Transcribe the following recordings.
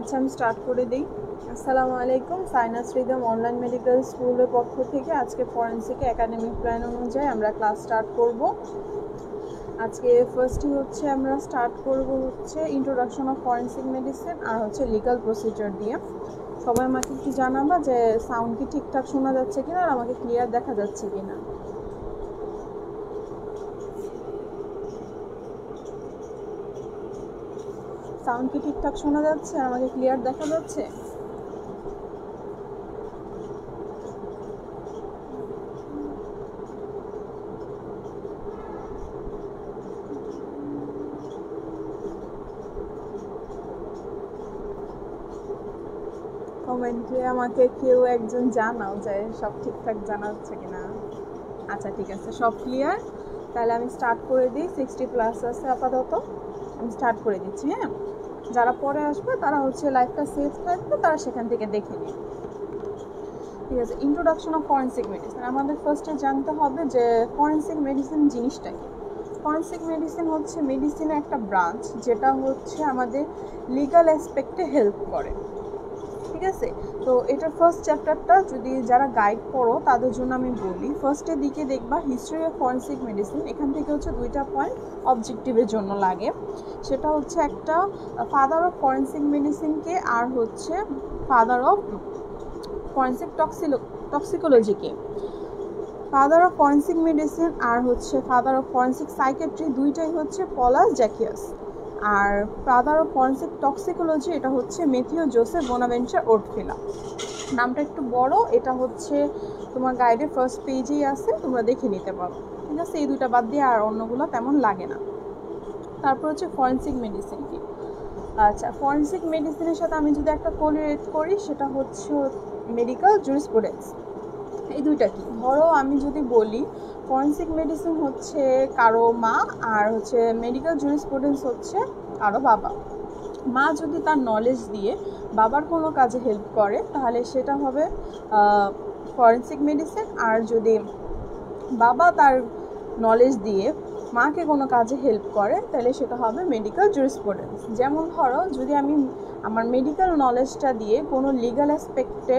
আচ্ছা আমি স্টার্ট করে দিই। আসসালামু আলাইকুম। সাইনাস রিদম অনলাইন মেডিকেল স্কুলের পক্ষ থেকে আজকে ফরেন্সিকে একাডেমিক প্ল্যান অনুযায়ী আমরা ক্লাস স্টার্ট করব। আজকে ফার্স্টই হচ্ছে আমরা স্টার্ট করব হচ্ছে ইন্ট্রোডাকশন অফ ফরেন্সিক মেডিসিন আর হচ্ছে লিগাল প্রসিজার দিয়ে। সবাই আমাকে একটু জানাবা যে সাউন্ড কি ঠিকঠাক শোনা যাচ্ছে কিনা আর আমাকে ক্লিয়ার দেখা যাচ্ছে কিনা। সাউন্ড কি ঠিকঠাক শোনা যাচ্ছে আর আমাকে ক্লিয়ার দেখা যাচ্ছে? কমেন্টে আমাকে কেউ একজন জানাও যে সব ঠিকঠাক জানা যাচ্ছে কিনা। আচ্ছা ঠিক আছে, সব ক্লিয়ার। তাহলে আমি স্টার্ট করে দিই। 60+ আছে আপাতত, আমি স্টার্ট করে দিচ্ছি। হ্যাঁ, যারা পরে আসবে তারা হচ্ছে লাইভটা সেভ থাকবে, তারা সেখান থেকে দেখে নিন। ঠিক আছে, ইন্ট্রোডাকশন অফ ফরেন্সিক মেডিসিন। আমাদের ফার্স্টে জানতে হবে যে ফরেন্সিক মেডিসিন জিনিসটা কি। ফরেন্সিক মেডিসিন হচ্ছে মেডিসিনের একটা ব্রাঞ্চ যেটা হচ্ছে আমাদের লিগাল অ্যাসপেক্টে হেল্প করে। ঠিক আছে, তো এটার ফার্স্ট চ্যাপ্টারটা যদি যারা গাইড পড়ো তাদের জন্য আমি বলি, ফার্স্টের দিকে দেখবা হিস্ট্রি অফ ফরেন্সিক মেডিসিন। এখান থেকে হচ্ছে দুইটা পয়েন্ট অবজেক্টিভের জন্য লাগে। সেটা হচ্ছে একটা ফাদার অফ ফরেন্সিক মেডিসিনকে আর হচ্ছে ফাদার অফ ফরেন্সিক টক্সিকোলজিকে। ফাদার অফ ফরেন্সিক মেডিসিন আর হচ্ছে ফাদার অফ ফরেন্সিক সাইকেট্রি দুইটাই হচ্ছে পলাস জ্যাকিয়াস। আর ফাদার অফ ফরেন্সিক টক্সিকোলজি এটা হচ্ছে ম্যাথিউ জোসেফ বোনাভেন্চার ওর্টফিলা। নামটা একটু বড়, এটা হচ্ছে তোমার গাইডের ফার্স্ট পেজেই আছে, তোমরা দেখে নিতে পারো। ঠিক আছে, এই দুইটা বাদ দিয়ে আর অন্যগুলো তেমন লাগে না। তারপর হচ্ছে ফরেন্সিক মেডিসিন কি। আচ্ছা, ফরেন্সিক মেডিসিনের সাথে আমি যদি একটা কোরিলেট করি সেটা হচ্ছে মেডিকেল জুরিসপ্রুডেন্স। এই দুইটা কি, ধরো আমি যদি বলি ফরেন্সিক মেডিসিন হচ্ছে কারো মা আর হচ্ছে মেডিকেল জুরিসপ্রুডেন্স হচ্ছে কারো বাবা। মা যদি তার নলেজ দিয়ে বাবার কোনো কাজে হেল্প করে তাহলে সেটা হবে ফরেন্সিক মেডিসিন। আর যদি বাবা তার নলেজ দিয়ে মাকে কোনো কাজে হেল্প করে তাহলে সেটা হবে মেডিকেল জুরিসপ্রুডেন্স। যেমন ধরো যদি আমি আমার মেডিকেল নলেজটা দিয়ে কোনো লিগাল অ্যাসপেক্টে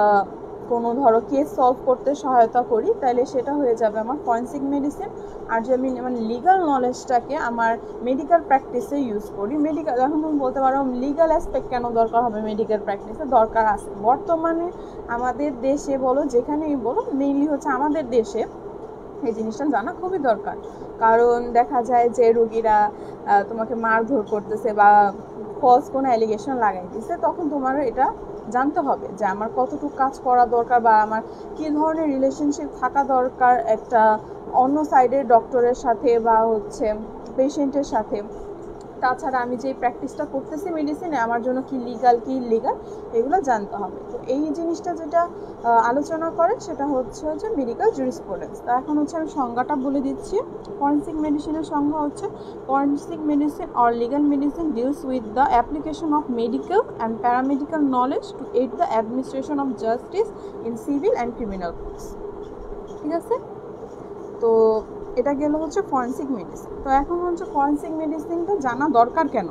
কোনো ধরো কেস সলভ করতে সহায়তা করি তাহলে সেটা হয়ে যাবে আমার ফরেন্সিক মেডিসিন। আর যদি আমি আমার লিগাল নলেজটাকে আমার মেডিকেল প্র্যাকটিসে ইউজ করি, মেডিকেল এখন তুমি বলতে পারো লিগাল অ্যাসপেক্ট কেন দরকার হবে মেডিকেল প্র্যাকটিসে, দরকার আছে। বর্তমানে আমাদের দেশে বলো যেখানেই বলো, মেইনলি হচ্ছে আমাদের দেশে এই জিনিসটা জানা খুবই দরকার। কারণ দেখা যায় যে রোগীরা তোমাকে মারধর করতেছে বা ফলস কোনো অ্যালিগেশন লাগাই দিচ্ছে, তখন তোমার এটা জানতে হবে যে আমার কতটুকু কাজ করা দরকার বা আমার কী ধরনের রিলেশনশিপ থাকা দরকার একটা অন্য সাইডের ডক্টরের সাথে বা হচ্ছে পেশেন্টের সাথে। তাছাড়া আমি যে প্র্যাকটিসটা করতেছি মেডিসিনে আমার জন্য কি লিগাল কি ইলিগাল এগুলো জানতে হবে। তো এই জিনিসটা যেটা আলোচনা করে সেটা হচ্ছে মেডিকেল জুরিসপ্রুডেন্স। তো এখন হচ্ছে আমি সংজ্ঞাটা বলে দিচ্ছি। ফরেন্সিক মেডিসিনের সংজ্ঞা হচ্ছে forensic medicine or legal medicine deals with the application of medical and paramedical knowledge to aid the administration of justice in civil and criminal case. ঠিক আছে, তো এটা গেল হচ্ছে ফরেন্সিক মেডিসিন। তো এখন হচ্ছে ফরেন্সিক মেডিসিনটা জানা দরকার কেন,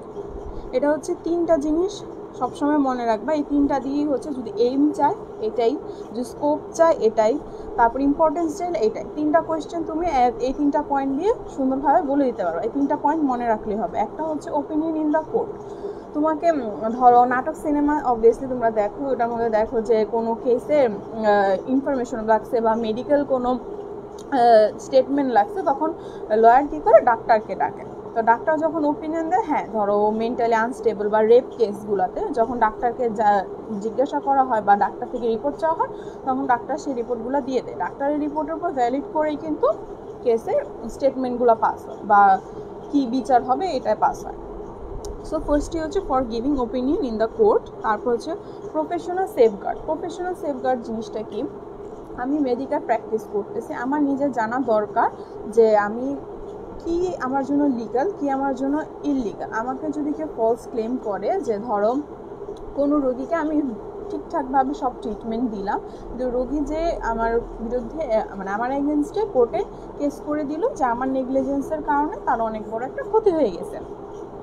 এটা হচ্ছে তিনটা জিনিস সবসময় মনে রাখবা। এই তিনটা দিয়েই হচ্ছে যদি এইম চাই এটাই, যদি স্কোপ চাই এটাই, তারপর ইম্পর্টেন্স চাই এটাই। তিনটা কোয়েশ্চেন তুমি এই তিনটা পয়েন্ট দিয়ে সুন্দরভাবে বলে দিতে পারো। এই তিনটা পয়েন্ট মনে রাখলেই হবে। একটা হচ্ছে ওপিনিয়ন ইন দ্য কোর্ট। তোমাকে ধরো নাটক সিনেমা অবভিয়াসলি তোমরা দেখো, ওটার মধ্যে দেখো যে কোনো কেসে ইনফরমেশন লাগছে বা মেডিকেল কোনো স্টেটমেন্ট লাগছে, তখন লয়ার কী করে ডাক্তারকে ডাকে। তো ডাক্তার যখন ওপিনিয়ন দেয়, হ্যাঁ ধরো মেন্টালি আনস্টেবল বা রেপ কেসগুলোতে যখন ডাক্তারকে জিজ্ঞাসা করা হয় বা ডাক্তার থেকে রিপোর্ট চাওয়া হয় তখন ডাক্তার সেই রিপোর্টগুলো দিয়ে দেয়। ডাক্তারের রিপোর্টের উপর ভ্যালিড করেই কিন্তু কেসের স্টেটমেন্টগুলো পাস হয় বা কী বিচার হবে এটাই পাস হয়। সো ফার্স্টই হচ্ছে for giving opinion in the court. তারপর হচ্ছে প্রফেশনাল সেফগার্ড। প্রফেশনাল সেফগার্ড জিনিসটা কি, আমি মেডিকেল প্র্যাকটিস করতেছি, আমার নিজের জানা দরকার যে আমি কি আমার জন্য লিগাল কি আমার জন্য ইললিগাল। আমাকে যদি কেউ ফলস ক্লেম করে যে ধরো কোনো রোগীকে আমি ঠিকঠাকভাবে সব ট্রিটমেন্ট দিলাম, কিন্তু রোগী যে আমার বিরুদ্ধে মানে আমার এগেনস্টে কোর্টে কেস করে দিল যে আমার নেগলিজেন্সের কারণে তার অনেক বড় একটা ক্ষতি হয়ে গেছে,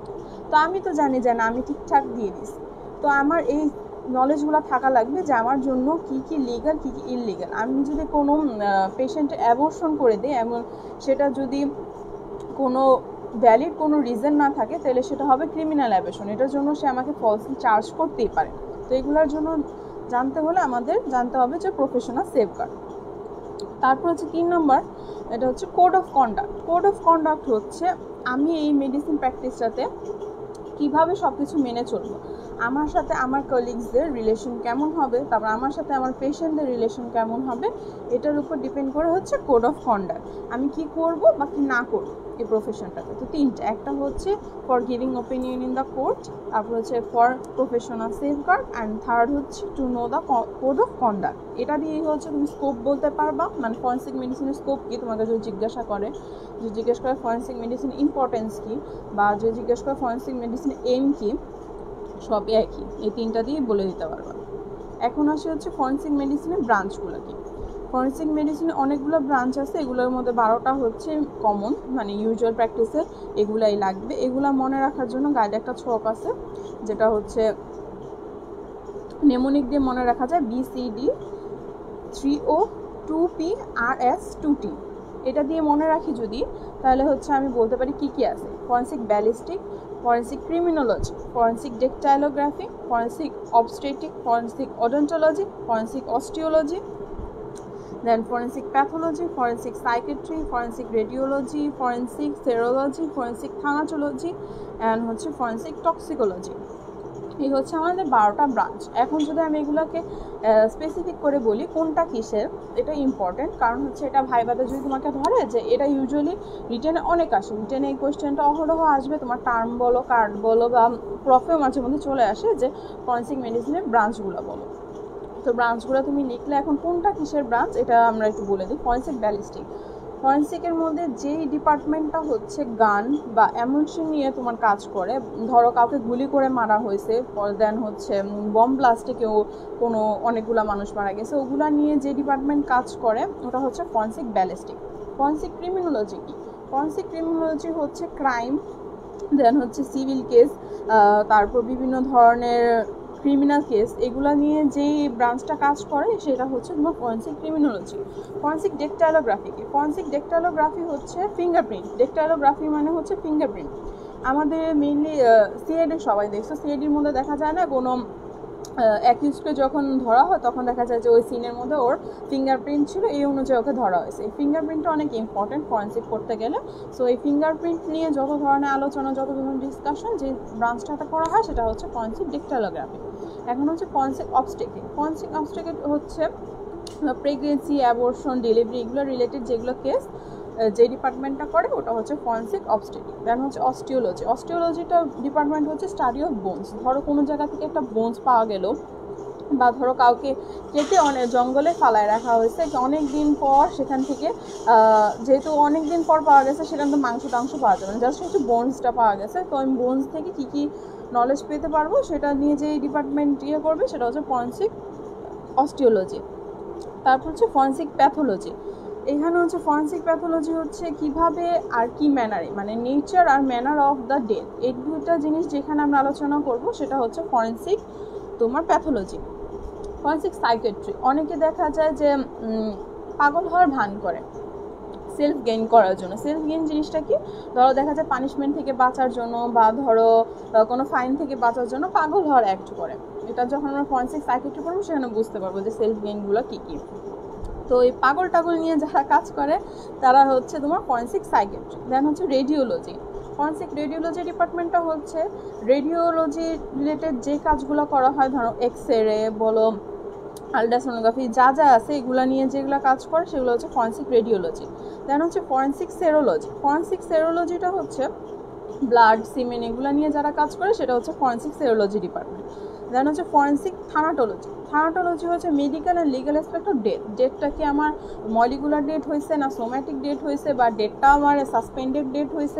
তো আমি তো জানি যে না আমি ঠিকঠাক দিয়ে দিছি, তো আমার এই নলেজগুলো থাকা লাগবে যে আমার জন্য কি কি লিগাল কি কি ইললিগাল। আমি যদি কোনো পেশেন্ট অ্যাবর্শন করে দিই এমন সেটা যদি কোনো ভ্যালিড কোনো রিজন না থাকে তাহলে সেটা হবে ক্রিমিনাল অ্যাবর্শন, এটার জন্য সে আমাকে ফলসলি চার্জ করতেই পারে। তো এগুলোর জন্য জানতে হলে আমাদের জানতে হবে যে প্রফেশনাল সেফগার্ড। তারপর হচ্ছে 3 নম্বর, এটা হচ্ছে code of conduct. Code of conduct হচ্ছে আমি এই মেডিসিন প্র্যাকটিসটাতে কীভাবে সব কিছু মেনে চলবো, আমার সাথে আমার কলিগসদের রিলেশন কেমন হবে, তারপর আমার সাথে আমার পেশেন্টদের রিলেশন কেমন হবে, এটার উপর ডিপেন্ড করে হচ্ছে কোড অফ কন্ডাক্ট, আমি কি করব বা কি না করব এই প্রফেশনটাতে। তো তিনটা, একটা হচ্ছে for giving opinion in the court, তারপর হচ্ছে for professional safeguard, and third হচ্ছে to know the code of conduct. এটা দিয়েই হচ্ছে তুমি স্কোপ বলতে পারবা, মানে ফরেনসিক মেডিসিনের স্কোপ কি তোমাকে যদি জিজ্ঞাসা করে, যে জিজ্ঞেস করে ফরেনসিক মেডিসিন ইম্পর্টেন্স কি, বা যে জিজ্ঞেস করে ফরেনসিক মেডিসিন এম কি, সবই একই, এই তিনটা দিয়েই বলে দিতে পারবা। এখন আসে হচ্ছে ফরেনসিক মেডিসিনের ব্রাঞ্চগুলো কি। ফরেনসিক মেডিসিনে অনেকগুলো ব্রাঞ্চ আছে, এগুলোর মধ্যে 12টা হচ্ছে কমন, মানে ইউজুয়াল প্র্যাকটিসে এগুলাই লাগবে। এগুলা মনে রাখার জন্য গাইডে একটা ছক আছে, যেটা হচ্ছে নেমোনিক দিয়ে মনে রাখা যায়, BCD 3O 2P RS 2T। এটা দিয়ে মনে রাখি যদি, তাহলে হচ্ছে আমি বলতে পারি কি কি আছে। Forensic ballistic, forensic criminology, forensic dactylography, forensic obstetric, forensic odontology, forensic osteology, then forensic pathology, forensic psychiatry, forensic radiology, forensic serology, forensic thanatology, and হচ্ছে ফরেনসিক টক্সিকোলজি। এই হচ্ছে আমাদের 12টা ব্রাঞ্চ। এখন যদি আমি এগুলোকে স্পেসিফিক করে বলি কোনটা কিসের, এটা ইম্পর্টেন্ট, কারণ হচ্ছে এটা ভাইবাতে যদি তোমাকে ধরে যে এটা ইউজুয়ালি রিটেনে অনেক আসে, রিটেনে এই কোয়েশ্চেনটা অহরহ আসবে, তোমার টার্ম বলো, কার্ড বলো, বা প্রফেও মাঝে মধ্যে চলে আসে যে ফরেনসিক মেডিসিনের ব্রাঞ্চগুলো বলো। তো ব্রাঞ্চগুলো তুমি লিখলে এখন কোনটা কিসের ব্রাঞ্চ এটা আমরা একটু বলে দিই। ফরেনসিক ব্যালিস্টিক, ফরেনসিকের মধ্যে যেই ডিপার্টমেন্টটা হচ্ছে গান বা অ্যামুনিশন নিয়ে তোমার কাজ করে, ধরো কাউকে গুলি করে মারা হয়েছে, দেন হচ্ছে বম ব্লাস্টে কেউ কোনো অনেকগুলো মানুষ মারা গেছে, ওগুলা নিয়ে যে ডিপার্টমেন্ট কাজ করে ওটা হচ্ছে ফরেনসিক ব্যালিস্টিক। ফরেনসিক ক্রিমিনোলজি কি, ফরেনসিক ক্রিমিনোলজি হচ্ছে ক্রাইম, দেন হচ্ছে সিভিল কেস, তারপর বিভিন্ন ধরনের ক্রিমিনাল কেস, এগুলো নিয়ে যেই ব্রাঞ্চটা কাজ করে সেটা হচ্ছে তোমার ফরেনসিক ক্রিমিনোলজি। ফরেনসিক ডেকটাইলোগ্রাফি কি, ফরেনসিক ডেকটাইলোগ্রাফি হচ্ছে ফিঙ্গারপ্রিন্ট। ডেকটাইলোগ্রাফি মানে হচ্ছে ফিঙ্গারপ্রিন্ট। আমাদের মেইনলি সিআইডি সবাই দেখছো, সিআইডির মধ্যে দেখা যায় না কোনো অ্যাকিউজকে যখন ধরা হয় তখন দেখা যায় যে ওই সিনের মধ্যে ওর ফিঙ্গারপ্রিন্ট ছিল, এই অনুযায়ী ওকে ধরা হয়েছে। এই ফিঙ্গারপ্রিন্টটা অনেক ইম্পর্টেন্ট ফরেনসিক করতে গেলে। সো এই ফিঙ্গারপ্রিন্ট নিয়ে যত ধরনের আলোচনা, যত ধরনের ডিসকাশন যে ব্রাঞ্চটাতে করা হয় সেটা হচ্ছে ফরেনসিক ডেকটাইলোগ্রাফি। এখন হচ্ছে ফরেনসিক অবস্টেটিক। ফরেনসিক অবস্টেটিক হচ্ছে প্রেগনেন্সি, অ্যাবর্শন, ডেলিভারি, এগুলো রিলেটেড যেগুলো কেস যে ডিপার্টমেন্টটা করে ওটা হচ্ছে ফরেনসিক অবস্টেটিক। দেন হচ্ছে অস্টিওলজি। অস্টিওলজিটা ডিপার্টমেন্ট হচ্ছে স্টাডি অফ বোনস। ধরো কোনো জায়গা থেকে একটা বোনস পাওয়া গেল, বা ধরো কাউকে কেটে অনেক জঙ্গলে ফালায় রাখা হয়েছে, অনেক দিন পর সেখান থেকে যেহেতু অনেক দিন পর পাওয়া গেছে সেখান থেকে মাংস টাংস পাওয়া যাবে না, জাস্ট হচ্ছে বোনসটা পাওয়া গেছে। তো আমি বোনস থেকে কী কী নলেজ পেতে পারবো সেটা নিয়ে যে ডিপার্টমেন্ট ইয়ে করবে সেটা হচ্ছে ফরেনসিক অস্টিওলজি। তারপর হচ্ছে ফরেনসিক প্যাথোলজি। এখানে হচ্ছে ফরেনসিক প্যাথোলজি হচ্ছে কিভাবে আর কি ম্যানারে, মানে নেচার আর ম্যানার অফ দ্য ডেথ, এই দুইটা জিনিস যেখানে আমরা আলোচনা করব সেটা হচ্ছে ফরেনসিক তোমার প্যাথোলজি। ফরেনসিক সাইকেট্রি, অনেকে দেখা যায় যে পাগল হওয়ার ভান করে সেলফ গেইন করার জন্য। সেলফ গেইন জিনিসটা কি, ধরো দেখা যায় পানিশমেন্ট থেকে বাঁচার জন্য বা ধরো কোনো ফাইন থেকে বাঁচার জন্য পাগল হওয়ার অ্যাক্ট করে। এটা যখন আমরা ফরেনসিক সাইকেট্রি করবো সেখানে বুঝতে পারবো যে সেলফ গেইনগুলো কী কী। তো এই পাগল টাগল নিয়ে যারা কাজ করে তারা হচ্ছে তোমার ফরেনসিক সাইকেট্রি। দেন হচ্ছে রেডিওলজি। ফরেনসিক রেডিওলজি ডিপার্টমেন্টটা হচ্ছে রেডিওলজি রিলেটেড যে কাজগুলো করা হয়, ধরো এক্সরে বলো, আলট্রাসোনোগ্রাফি, যা যা আছে এগুলো নিয়ে যেগুলো কাজ করে সেগুলো হচ্ছে ফরেনসিক রেডিওলজি। দেন হচ্ছে ফরেনসিক সেরোলজি। ফরেনসিক সেরোলজিটা হচ্ছে ব্লাড, সিমেন এগুলো নিয়ে যারা কাজ করে সেটা হচ্ছে ফরেনসিক সেরোলজি ডিপার্টমেন্ট। দেন হচ্ছে ফরেনসিক থানাটোলজি। থানাটোলজি হচ্ছে medical and legal aspect of death. ডেটটা কি আমার মলিকুলার ডেট হয়েছে, না সোম্যাটিক ডেট হয়েছে, বা ডেটটা আমার সাসপেন্ডেড ডেট হয়েছে,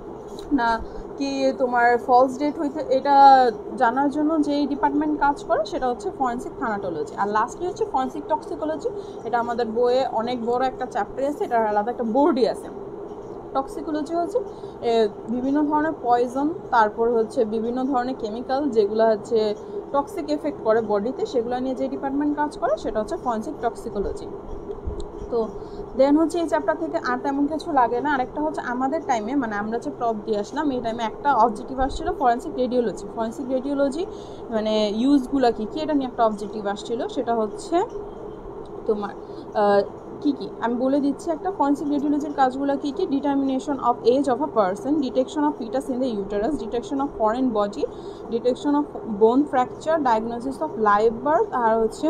না কি তোমার ফলস ডেট হইতে, এটা জানার জন্য যেই ডিপার্টমেন্ট কাজ করে সেটা হচ্ছে ফরেনসিক থানাটোলজি। আর লাস্টলি হচ্ছে ফরেনসিক টক্সিকোলজি। এটা আমাদের বইয়ে অনেক বড় একটা চ্যাপ্টার আছে, এটার আলাদা একটা বোর্ডই আছে। টক্সিকোলজি হচ্ছে বিভিন্ন ধরনের পয়জন, তারপর হচ্ছে বিভিন্ন ধরনের কেমিক্যাল যেগুলো হচ্ছে টক্সিক এফেক্ট করে বডিতে, সেগুলো নিয়ে যে ডিপার্টমেন্ট কাজ করে সেটা হচ্ছে ফরেনসিক টক্সিকোলজি। তো দেন হচ্ছে এই চ্যাপ্টার থেকে আর তেমন কিছু লাগে না। আরেকটা হচ্ছে আমাদের টাইমে, মানে আমরা যে প্রপ দিয়ে আসলাম এই টাইমে একটা অবজেক্টিভ আসছিল ফরেনসিক রেডিওলজি। ফরেনসিক রেডিওলজি মানে ইউজগুলো কী কী এটা নিয়ে একটা অবজেক্টিভ আসছিল। সেটা হচ্ছে তোমার কী কী আমি বলে দিচ্ছি। একটা ফরেনসিক রেডিওলজির কাজগুলো কী কী: determination of age of a person, detection of foetus in the uterus, detection of foreign body, detection of bone fracture, diagnosis of live birth, আর হচ্ছে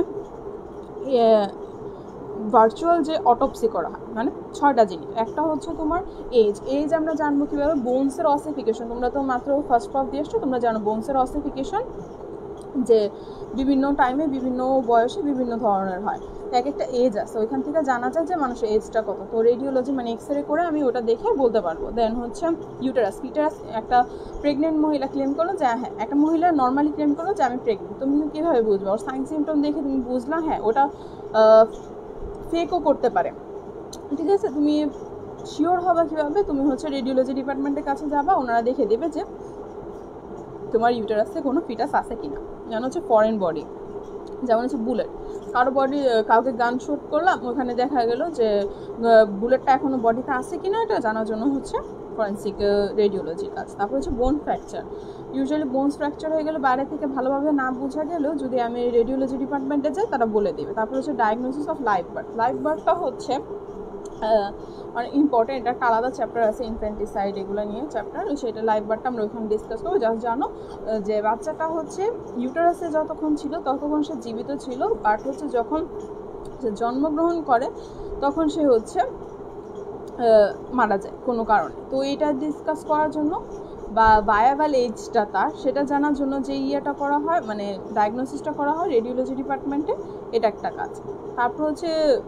ভার্চুয়াল যে অটোপসি করা হয়, মানে 6টা জিনিস। একটা হচ্ছে তোমার এজ আমরা জানবো কীভাবে, বোনসের অসিফিকেশন। তোমরা তো মাত্র ফার্স্ট প্রপ দিয়ে আসছো, তোমরা জানো বোনসের অসিফিকেশন যে বিভিন্ন টাইমে বিভিন্ন বয়সে বিভিন্ন ধরনের হয়, এক একটা এজ আছে, ওইখান থেকে জানা যায় যে মানুষের এজটা কত। তো রেডিওলজি মানে এক্সরে করে আমি ওটা দেখে বলতে পারবো। দেন হচ্ছে ইউটারাস। একটা প্রেগনেন্ট মহিলা ক্লেম করলো যে হ্যাঁ, একটা মহিলা নর্মালি ক্লেম করলো যে আমি প্রেগনেন্ট, তুমি কীভাবে বুঝবে? ওর সাইন সিমটম দেখে তুমি বুঝলা হ্যাঁ ওটা ফেকও করতে পারে, ঠিক আছে? তুমি শিওর হবে কীভাবে? তুমি হচ্ছে রেডিওলজি ডিপার্টমেন্টের কাছে যাবা, ওনারা দেখে দেবে যে তোমার ইউটারাসে কোনো ফিটাস আছে কিনা। যেমন হচ্ছে ফরেন বডি, যেমন হচ্ছে বুলেট, কারো বডি, কাউকে গান শুট করলাম, ওখানে দেখা গেল যে বুলেটটা এখনও বডিতে আছে কিনা, এটা জানার জন্য হচ্ছে ফরেনসিক রেডিওলজির কাজ। তারপর হচ্ছে বোন ফ্র্যাকচার। ইউজুয়ালি বোনস ফ্র্যাকচার হয়ে গেলে বাইরে থেকে ভালোভাবে না বোঝা গেলেও যদি আমি রেডিওলজি ডিপার্টমেন্টে যাই তারা বলে দেবে। তারপর হচ্ছে diagnosis of live birth. Live বার্থটা হচ্ছে মানে ইম্পর্টেন্ট, এটা একটা আলাদা চ্যাপ্টার আছে, ইনফ্যান্টিসাইড এগুলো নিয়ে চ্যাপ্টার, সেটা লাইভ বার্থটা আমরা ওইখানে ডিসকাস করবো। জাস্ট জানো যে বাচ্চাটা হচ্ছে ইউটারাসে যতক্ষণ ছিল ততক্ষণ সে জীবিত ছিল, বাট হচ্ছে যখন সে জন্মগ্রহণ করে তখন সে হচ্ছে মারা যায় কোনো কারণে। তো এটা ডিসকাস করার জন্য বা ভায়াবল এজটা তার, সেটা জানার জন্য যে ইয়েটা করা হয়, মানে ডায়াগনোসিসটা করা হয় রেডিওলজি ডিপার্টমেন্টে, এটা একটা কাজ। তারপর হচ্ছে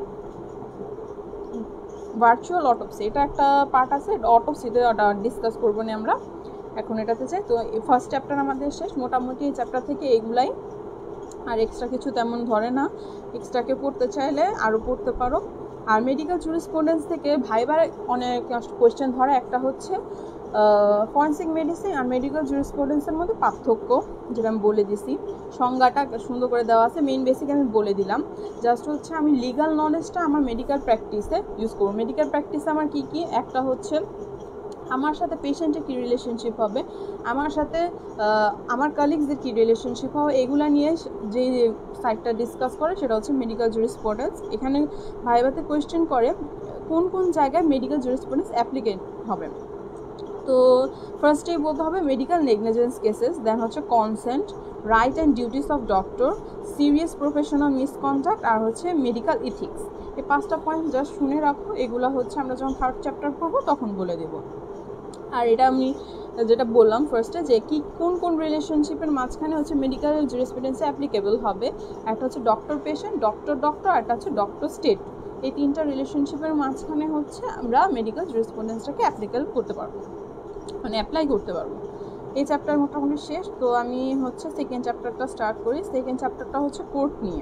ভার্চুয়াল অটোপসি, এটা একটা পার্ট আছে, অটোপসিতে ওটা ডিসকাস করবো না আমরা এখন এটাতে চাই। তো ফার্স্ট চ্যাপ্টার আমাদের শেষ মোটামুটি, এই চ্যাপ্টার থেকে এগুলাই, আর এক্সট্রা কিছু তেমন ধরে না। এক্সট্রাকে পড়তে চাইলে আরও পড়তে পারো। আর মেডিকেল জুরিসপ্রুডেন্স থেকে ভাইবার অনেক কোয়েশ্চেন ধরে। একটা হচ্ছে ফরেনসিক মেডিসিন আর মেডিকেল জুরিসপ্রুডেন্সের মধ্যে পার্থক্য, যেটা আমি বলে দিছি, সংজ্ঞাটা সুন্দর করে দেওয়া আছে, মেইন বেসিক আমি বলে দিলাম। জাস্ট হচ্ছে আমি লিগাল নলেজটা আমার মেডিকেল প্র্যাকটিসে ইউজ করবো। মেডিকেল প্র্যাকটিসে আমার কী কী, একটা হচ্ছে আমার সাথে পেশেন্টের কী রিলেশনশিপ হবে, আমার সাথে আমার কালিগসদের কী রিলেশনশিপ হবে, এগুলো নিয়ে যে সাইটটা ডিসকাস করে সেটা হচ্ছে মেডিকেল জুরিসপ্রুডেন্স। এখানে ভাইভাতে কোয়েশ্চেন করে কোন কোন জায়গায় মেডিকেল জুরিসপ্রুডেন্স অ্যাপ্লিকেট হবে। তো ফার্স্টেই বলতে হবে মেডিকেল নেগলিজেন্স কেসেস, দেন হচ্ছে consent, right and duties of doctor, serious professional misconduct, আর হচ্ছে মেডিকেল ইথিক্স। এই 5টা পয়েন্ট জাস্ট শুনে রাখো, এগুলো হচ্ছে আমরা যখন থার্ড চ্যাপ্টার পড়বো তখন বলে দেবো। আর এটা আমি যেটা বললাম ফার্স্টে যে কি কোন কোন রিলেশনশিপের মাঝখানে হচ্ছে মেডিকেল জুরিসপ্রুডেন্সে অ্যাপ্লিকেবল হবে, একটা হচ্ছে ডক্টর পেশেন্ট, ডক্টর ডক্টর, আর একটা হচ্ছে ডক্টর স্টেট। এই 3টা রিলেশনশিপের মাঝখানে হচ্ছে আমরা মেডিকেল জুরিসপ্রুডেন্সটাকে অ্যাপ্লিকেবল করতে পারবো, মানে অ্যাপ্লাই করতে পারবো। এই চ্যাপ্টার মোটামুটি শেষ। তো আমি হচ্ছে সেকেন্ড চ্যাপ্টারটা স্টার্ট করি। সেকেন্ড চ্যাপ্টারটা হচ্ছে কোর্ট নিয়ে।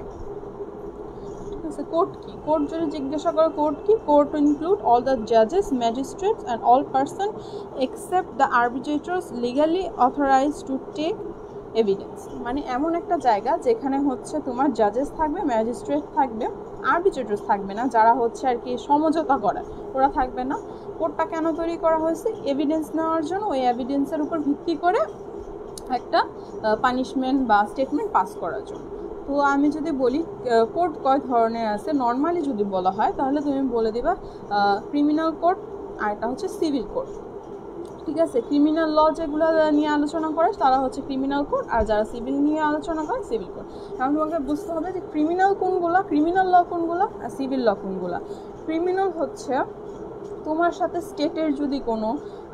ঠিক আছে, কোর্ট কি? কোর্ট যদি জিজ্ঞাসা করো কোর্ট কি, কোর্ট ইনক্লুড অল দ্য জাজেস, magistrates and all person except the arbitrators legally authorised to take evidence. মানে এমন একটা জায়গা যেখানে হচ্ছে তোমার জাজেস থাকবে, ম্যাজিস্ট্রেট থাকবে, আরবিট্রেটরস থাকবে না, যারা হচ্ছে আর কি সমঝোতা করে ওরা থাকবে না। কোর্টটা কেন তৈরি করা হয়েছে? এভিডেন্স নেওয়ার জন্য, ওই এভিডেন্সের উপর ভিত্তি করে একটা পানিশমেন্ট বা স্টেটমেন্ট পাস করার জন্য। তো আমি যদি বলি কোর্ট কয় ধরনের আছে, নর্মালি যদি বলা হয় তাহলে তুমি বলে দিবা ক্রিমিনাল কোর্ট, আর এটা হচ্ছে সিভিল কোর্ট। ঠিক আছে, ক্রিমিনাল ল যেগুলো নিয়ে আলোচনা করে তারা হচ্ছে ক্রিমিনাল কোর্ট, আর যারা সিভিল নিয়ে আলোচনা করে সিভিল কোর্ট। কারণ তোমাকে বুঝতে হবে যে ক্রিমিনাল কোনগুলো, ক্রিমিনাল ল কোনগুলো, আর সিভিল ল কোনগুলো। ক্রিমিনাল হচ্ছে তোমার সাথে স্টেটের যদি কোনো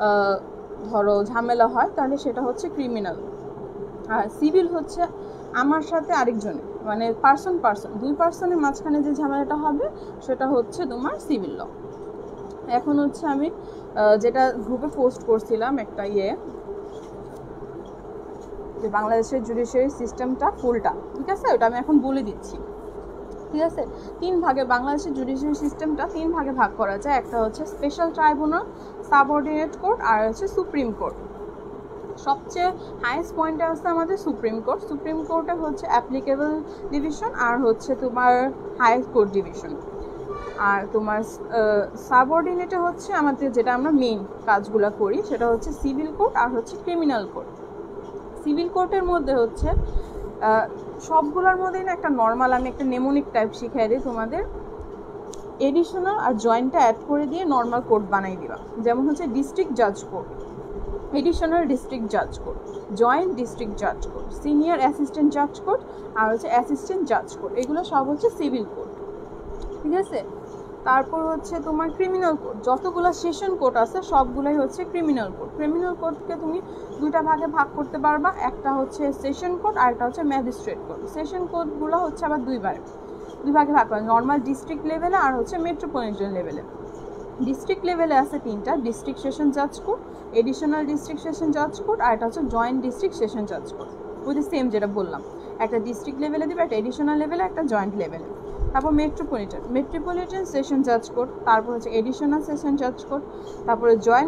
ধরো ঝামেলা হয় তাহলে সেটা হচ্ছে ক্রিমিনাল। আর সিভিল হচ্ছে আমার সাথে আরেকজনের, মানে পার্সন দুই পার্সনের মাঝখানে যে ঝামেলাটা হবে সেটা হচ্ছে তোমার সিভিল ল। এখন হচ্ছে আমি যেটা গ্রুপে পোস্ট করছিলাম একটা যে বাংলাদেশের জুডিশিয়ারি সিস্টেমটা ফুলটা, ঠিক আছে, ওটা আমি এখন বলে দিচ্ছি। ঠিক আছে, 3 ভাগে বাংলাদেশের জুডিশিয়াল সিস্টেমটা 3 ভাগে ভাগ করা যায়। একটা হচ্ছে স্পেশাল ট্রাইব্যুনাল, সাবঅর্ডিনেট কোর্ট আর হচ্ছে সুপ্রিম কোর্ট। সবচেয়ে হাইয়েস্ট পয়েন্টে আছে আমাদের সুপ্রিম কোর্ট। সুপ্রিম কোর্টে হচ্ছে অ্যাপ্লিকেবল ডিভিশন আর হচ্ছে তোমার হাইয়েস্ট কোর্ট ডিভিশন। আর তোমার সাবঅর্ডিনেটে হচ্ছে আমাদের যেটা আমরা মেইন কাজগুলো করি সেটা হচ্ছে সিভিল কোর্ট আর হচ্ছে ক্রিমিনাল কোর্ট। সিভিল কোর্টের মধ্যে হচ্ছে সবগুলোর মধ্যেই না একটা নর্মাল, আমি একটা নেমোনিক টাইপ শিখিয়ে দিই তোমাদের, এডিশনাল আর জয়েন্টটা অ্যাড করে দিয়ে নর্মাল কোর্ট বানাই দিবা। যেমন হচ্ছে ডিস্ট্রিক্ট জাজ কোর্ট, এডিশনাল ডিস্ট্রিক্ট জাজ কোর্ট, জয়েন্ট ডিস্ট্রিক্ট জাজ কোর্ট, সিনিয়র অ্যাসিস্ট্যান্ট জাজ কোর্ট আর হচ্ছে অ্যাসিস্ট্যান্ট জাজ কোর্ট, এগুলো সব হচ্ছে সিভিল কোর্ট। ঠিক আছে, তারপর হচ্ছে তোমার ক্রিমিনাল কোর্ট, যতগুলো সেশন কোর্ট আছে সবগুলোই হচ্ছে ক্রিমিনাল কোর্ট। ক্রিমিনাল কোর্টকে তুমি দুইটা ভাগে ভাগ করতে পারবা, একটা হচ্ছে সেশন কোর্ট আর একটা হচ্ছে ম্যাজিস্ট্রেট কোর্ট। সেশন কোর্টগুলো হচ্ছে আবার দুই ভাগে ভাগ করা, নর্মাল ডিস্ট্রিক্ট লেভেলে আর হচ্ছে মেট্রোপলিটন লেভেলে। ডিস্ট্রিক্ট লেভেলে আছে 3টা, ডিস্ট্রিক্ট সেশন জাজ কোর্ট, এডিশনাল ডিস্ট্রিক্ট সেশন জাজ কোর্ট আর এটা হচ্ছে জয়েন্ট ডিস্ট্রিক্ট সেশন জাজ কোর্ট। ওই যে সেম যেটা বললাম, একটা ডিস্ট্রিক্ট লেভেলে দিবে, একটা এডিশনাল লেভেলে, একটা জয়েন্ট লেভেলে। তারপর মেট্রোপলিটন সেশন জাজ কোর্ট, তারপর হচ্ছে এডিশনাল সেশন জাজ কোর্ট, তারপরে জয়েন্ট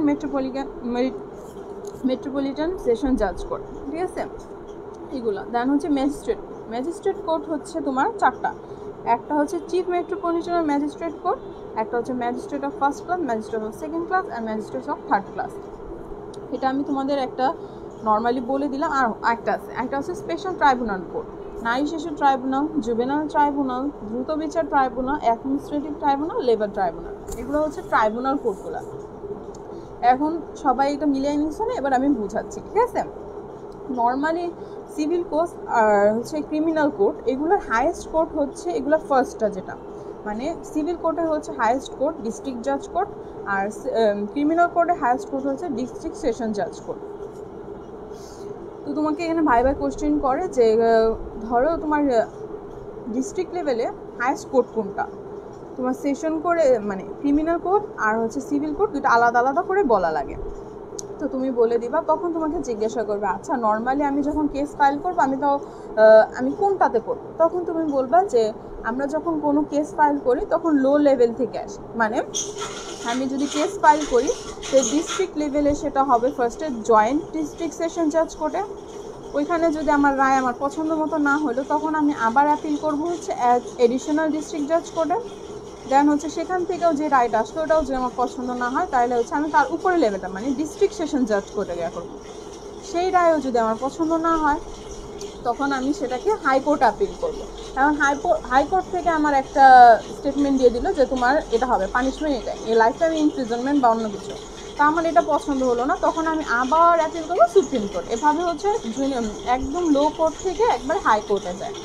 মেট্রোপলিটন সেশন জাজ কোর্ট। ঠিক আছে, এগুলো। দেন হচ্ছে ম্যাজিস্ট্রেট কোর্ট হচ্ছে তোমার 4টা, একটা হচ্ছে চিফ মেট্রোপলিটন ম্যাজিস্ট্রেট কোর্ট, একটা হচ্ছে magistrate of first class, magistrate of second class আর ম্যাজিস্ট্রেট অফ থার্ড ক্লাস। এটা আমি তোমাদের একটা নর্মালি বলে দিলাম। আর একটা আছে স্পেশাল ট্রাইব্যুনাল কোর্ট, নারী শিশু ট্রাইব্যুনাল, জুভেনাল ট্রাইব্যুনাল, দ্রুত বিচার tribunal, administrative tribunal, labour tribunal, এগুলো হচ্ছে ট্রাইব্যুনাল কোর্টগুলো। এখন সবাই এটা মিলিয়ে নিচ্ছে না, এবার আমি বুঝাচ্ছি। ঠিক আছে, নর্মালি সিভিল কোর্ট আর হচ্ছে ক্রিমিনাল কোর্ট, এগুলোর হাইয়েস্ট কোর্ট হচ্ছে এগুলো ফার্স্টটা, যেটা মানে সিভিল কোর্টের হচ্ছে হাইয়েস্ট কোর্ট ডিস্ট্রিক্ট জাজ কোর্ট, আর ক্রিমিনাল কোর্টের হাইয়েস্ট কোর্ট হচ্ছে ডিস্ট্রিক্ট সেশন জাজ কোর্ট। তো তোমাকে এখানে ভাই কোশ্চেন করে যে ধরো তোমার ডিস্ট্রিক্ট লেভেলে হাইয়েস্ট কোর্ট কোনটা, তোমার সেশন করে মানে ক্রিমিনাল কোর্ট আর হচ্ছে সিভিল কোর্ট দুটো আলাদা আলাদা করে বলা লাগে। তো তুমি বলে দিবা, তখন তোমাকে জিজ্ঞাসা করবে আচ্ছা নর্মালি আমি যখন কেস ফাইল করবো আমি কোনটাতে করবো, তখন তুমি বলবা যে আমরা যখন কোনো কেস ফাইল করি তখন লো লেভেল থেকে আসি, মানে আমি যদি কেস ফাইল করি তো ডিস্ট্রিক্ট লেভেলে সেটা হবে ফার্স্টে জয়েন্ট ডিস্ট্রিক্ট সেশন জাজ কোর্টে, ওইখানে যদি আমার রায় আমার পছন্দ মতো না হলো তখন আমি আবার অ্যাপিল করবো হচ্ছে এডিশনাল ডিস্ট্রিক্ট জাজ কোর্টে। দেন হচ্ছে সেখান থেকেও যে রাইট আসলো ওটাও যদি আমার পছন্দ না হয় তাহলে হচ্ছে আমি তার উপরে লেভেলটা মানে ডিস্ট্রিক্ট সেশন জাজ কোর্টে গিয়ে করবো, সেই রায়ও যদি আমার পছন্দ না হয় তখন আমি সেটাকে হাইকোর্ট আপিল করবো। এখন হাইকোর্ট থেকে আমার একটা স্টেটমেন্ট দিয়ে দিল যে তোমার এটা হবে পানিশমেন্ট, এটা এই লাইফ টাইম ইমপ্রিজনমেন্ট বা অন্য কিছু, তা আমার এটা পছন্দ হলো না, তখন আমি আবার অ্যাপিল করবো সুপ্রিম কোর্ট। এভাবে হচ্ছে একদম লো কোর্ট থেকে একবার হাইকোর্টে যায়।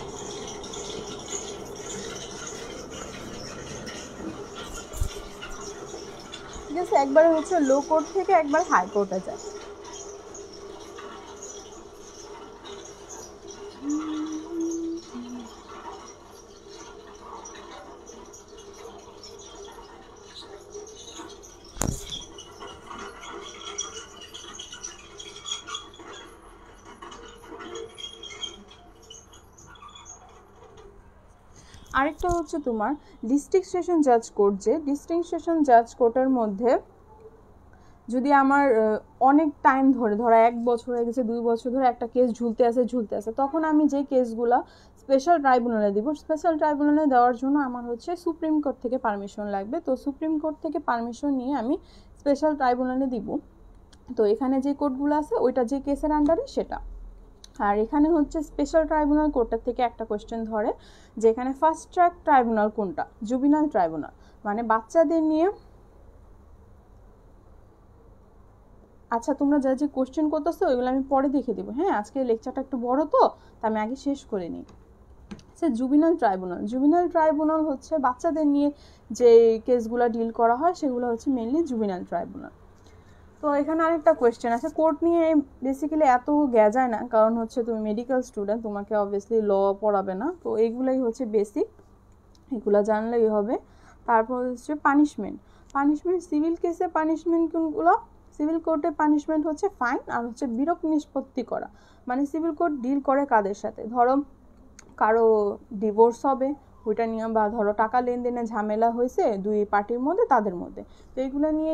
ঠিক আছে, একবারে হচ্ছে লো কোর্ট থেকে একবার হাইকোর্টে যায়। আরেকটা হচ্ছে তোমার ডিস্ট্রিক্ট সেশন জাজ কোর্ট, যে ডিস্ট্রিক্ট সেশন জাজ কোর্টের মধ্যে যদি আমার অনেক টাইম ধরে ধরো 1 বছর হয়ে গেছে 2 বছর ধরে একটা কেস ঝুলতে আছে, তখন আমি যে কেসগুলো স্পেশাল ট্রাইব্যুনালে দিব, স্পেশাল ট্রাইব্যুনালে দেওয়ার জন্য আমার হচ্ছে সুপ্রিম কোর্ট থেকে পারমিশন লাগবে। তো সুপ্রিম কোর্ট থেকে পারমিশন নিয়ে আমি স্পেশাল ট্রাইব্যুনালে দিব। তো এখানে যে কোর্টগুলো আছে ওইটা যে কেসের আন্ডারে সেটা। আর এখানে হচ্ছে স্পেশাল ট্রাইব্যুনাল কোর্টের থেকে একটা কোয়েশ্চেন ধরে যে এখানে ফার্স্ট ট্র্যাক ট্রাইব্যুনাল কোনটা, জুবিনাল ট্রাইব্যুনাল মানে বাচ্চাদের নিয়ে। আচ্ছা তোমরা যা যে কোশ্চেন করতেছো ওইগুলো আমি পরে দেখে দেবো, হ্যাঁ আজকে লেকচারটা একটু বড় তো আমি আগে শেষ করে নিই। সে জুবিনাল ট্রাইব্যুনাল হচ্ছে বাচ্চাদের নিয়ে যে কেসগুলো ডিল করা হয় সেগুলো হচ্ছে মেইনলি জুবিনাল ট্রাইব্যুনাল। তো এখানে আরেকটা কোয়েশ্চেন আছে, কোর্ট নিয়ে বেসিক্যালি এত গেজায় না, কারণ হচ্ছে তুমি মেডিকেল স্টুডেন্ট, তোমাকে অবভিয়াসলি ল পড়াবে না, তো এইগুলাই হচ্ছে বেসিক, এগুলো জানলেই হবে। তারপর হচ্ছে পানিশমেন্ট, সিভিল কেসে পানিশমেন্ট কোনগুলো, সিভিল কোর্টে পানিশমেন্ট হচ্ছে ফাইন আর হচ্ছে বিরোধ নিষ্পত্তি করা, মানে সিভিল কোর্ট ডিল করে কাদের সাথে, ধরো কারো ডিভোর্স হবে, ওইটা নিয়ে, বা ধরো টাকা লেনদেনে ঝামেলা হয়েছে দুই পার্টির মধ্যে, তাদের মধ্যে, তো এইগুলো নিয়ে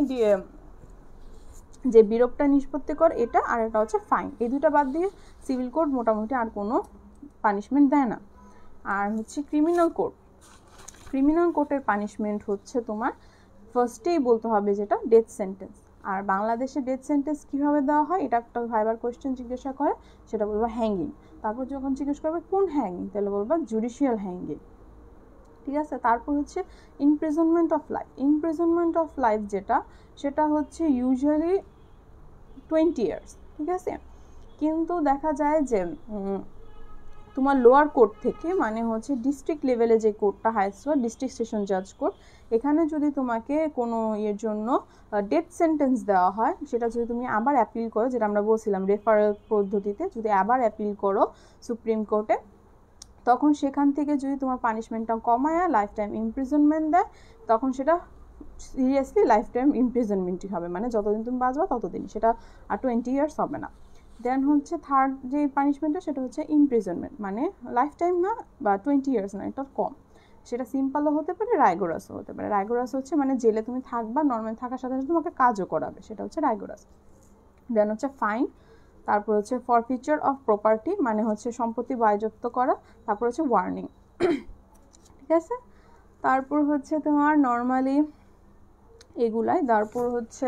যে বিরোধটা নিষ্পত্তি কর এটা, আর এটা হচ্ছে ফাইন। এই দুটো বাদ দিয়ে সিভিল কোড মোটামুটি আর কোনো পানিশমেন্ট দেয় না। আর হচ্ছে ক্রিমিনাল কোড, ক্রিমিনাল কোর্টের পানিশমেন্ট হচ্ছে তোমার ফার্স্টেই বলতে হবে যেটা ডেথ সেন্টেন্স। আর বাংলাদেশে ডেথ সেন্টেন্স কীভাবে দেওয়া হয়, এটা একটা ভাইবার কোয়েশ্চেন জিজ্ঞাসা করে, সেটা বলবো হ্যাঙ্গিং। তারপর যখন জিজ্ঞেস করবে কোন হ্যাঙ্গিং, তাহলে বলবা জুডিশিয়াল হ্যাঙ্গিং, ঠিক আছে। তারপর হচ্ছে imprisonment of life. Imprisonment of life যেটা, সেটা হচ্ছে ইউজুয়ালি 20 ইয়ার্স, ঠিক আছে। কিন্তু দেখা যায় যে তোমার লোয়ার কোর্ট থেকে, মানে হচ্ছে ডিস্ট্রিক্ট লেভেলে যে কোর্টটা, হাইস্ট কোর্ট, ডিস্ট্রিক্ট সেশন জাজ কোর্ট, এখানে যদি তোমাকে কোনো ইয়ের জন্য ডেথ সেন্টেন্স দেওয়া হয়, সেটা যদি তুমি আবার অ্যাপিল করো, যেটা আমরা বলছিলাম রেফারেল পদ্ধতিতে, যদি আবার অ্যাপিল করো সুপ্রিম কোর্টে, তখন সেখান থেকে যদি তোমার পানিশমেন্টটা কমায় লাইফ টাইম ইমপ্রিজনমেন্ট দেয়, তখন সেটা সিরিয়াসলি লাইফ টাইম ইমপ্রিজনমেন্টই হবে, মানে যতদিন তুমি বাঁচবা ততদিন, সেটা আর 20 ইয়ার্স হবে না। দেন হচ্ছে থার্ড যে পানিশমেন্টটা, সেটা হচ্ছে ইমপ্রিজনমেন্ট, মানে লাইফ টাইম না বা 20 ইয়ার্স না, এটা কম, সেটা সিম্পলও হতে পারে, রাইগোরাসও হতে পারে। রাইগোরাস হচ্ছে মানে জেলে তুমি থাকবা, নর্মাল থাকার সাথে সাথে তোমাকে কাজও করাবে, সেটা হচ্ছে রাইগোরাস। দেন হচ্ছে ফাইন, তারপর হচ্ছে ফরফিচার অফ প্রপার্টি, মানে হচ্ছে সম্পত্তি বাজেয়াপ্ত করা, তারপর হচ্ছে ওয়ার্নিং, ঠিক আছে। তারপর হচ্ছে তোমার নর্মালি এগুলাই। তারপর হচ্ছে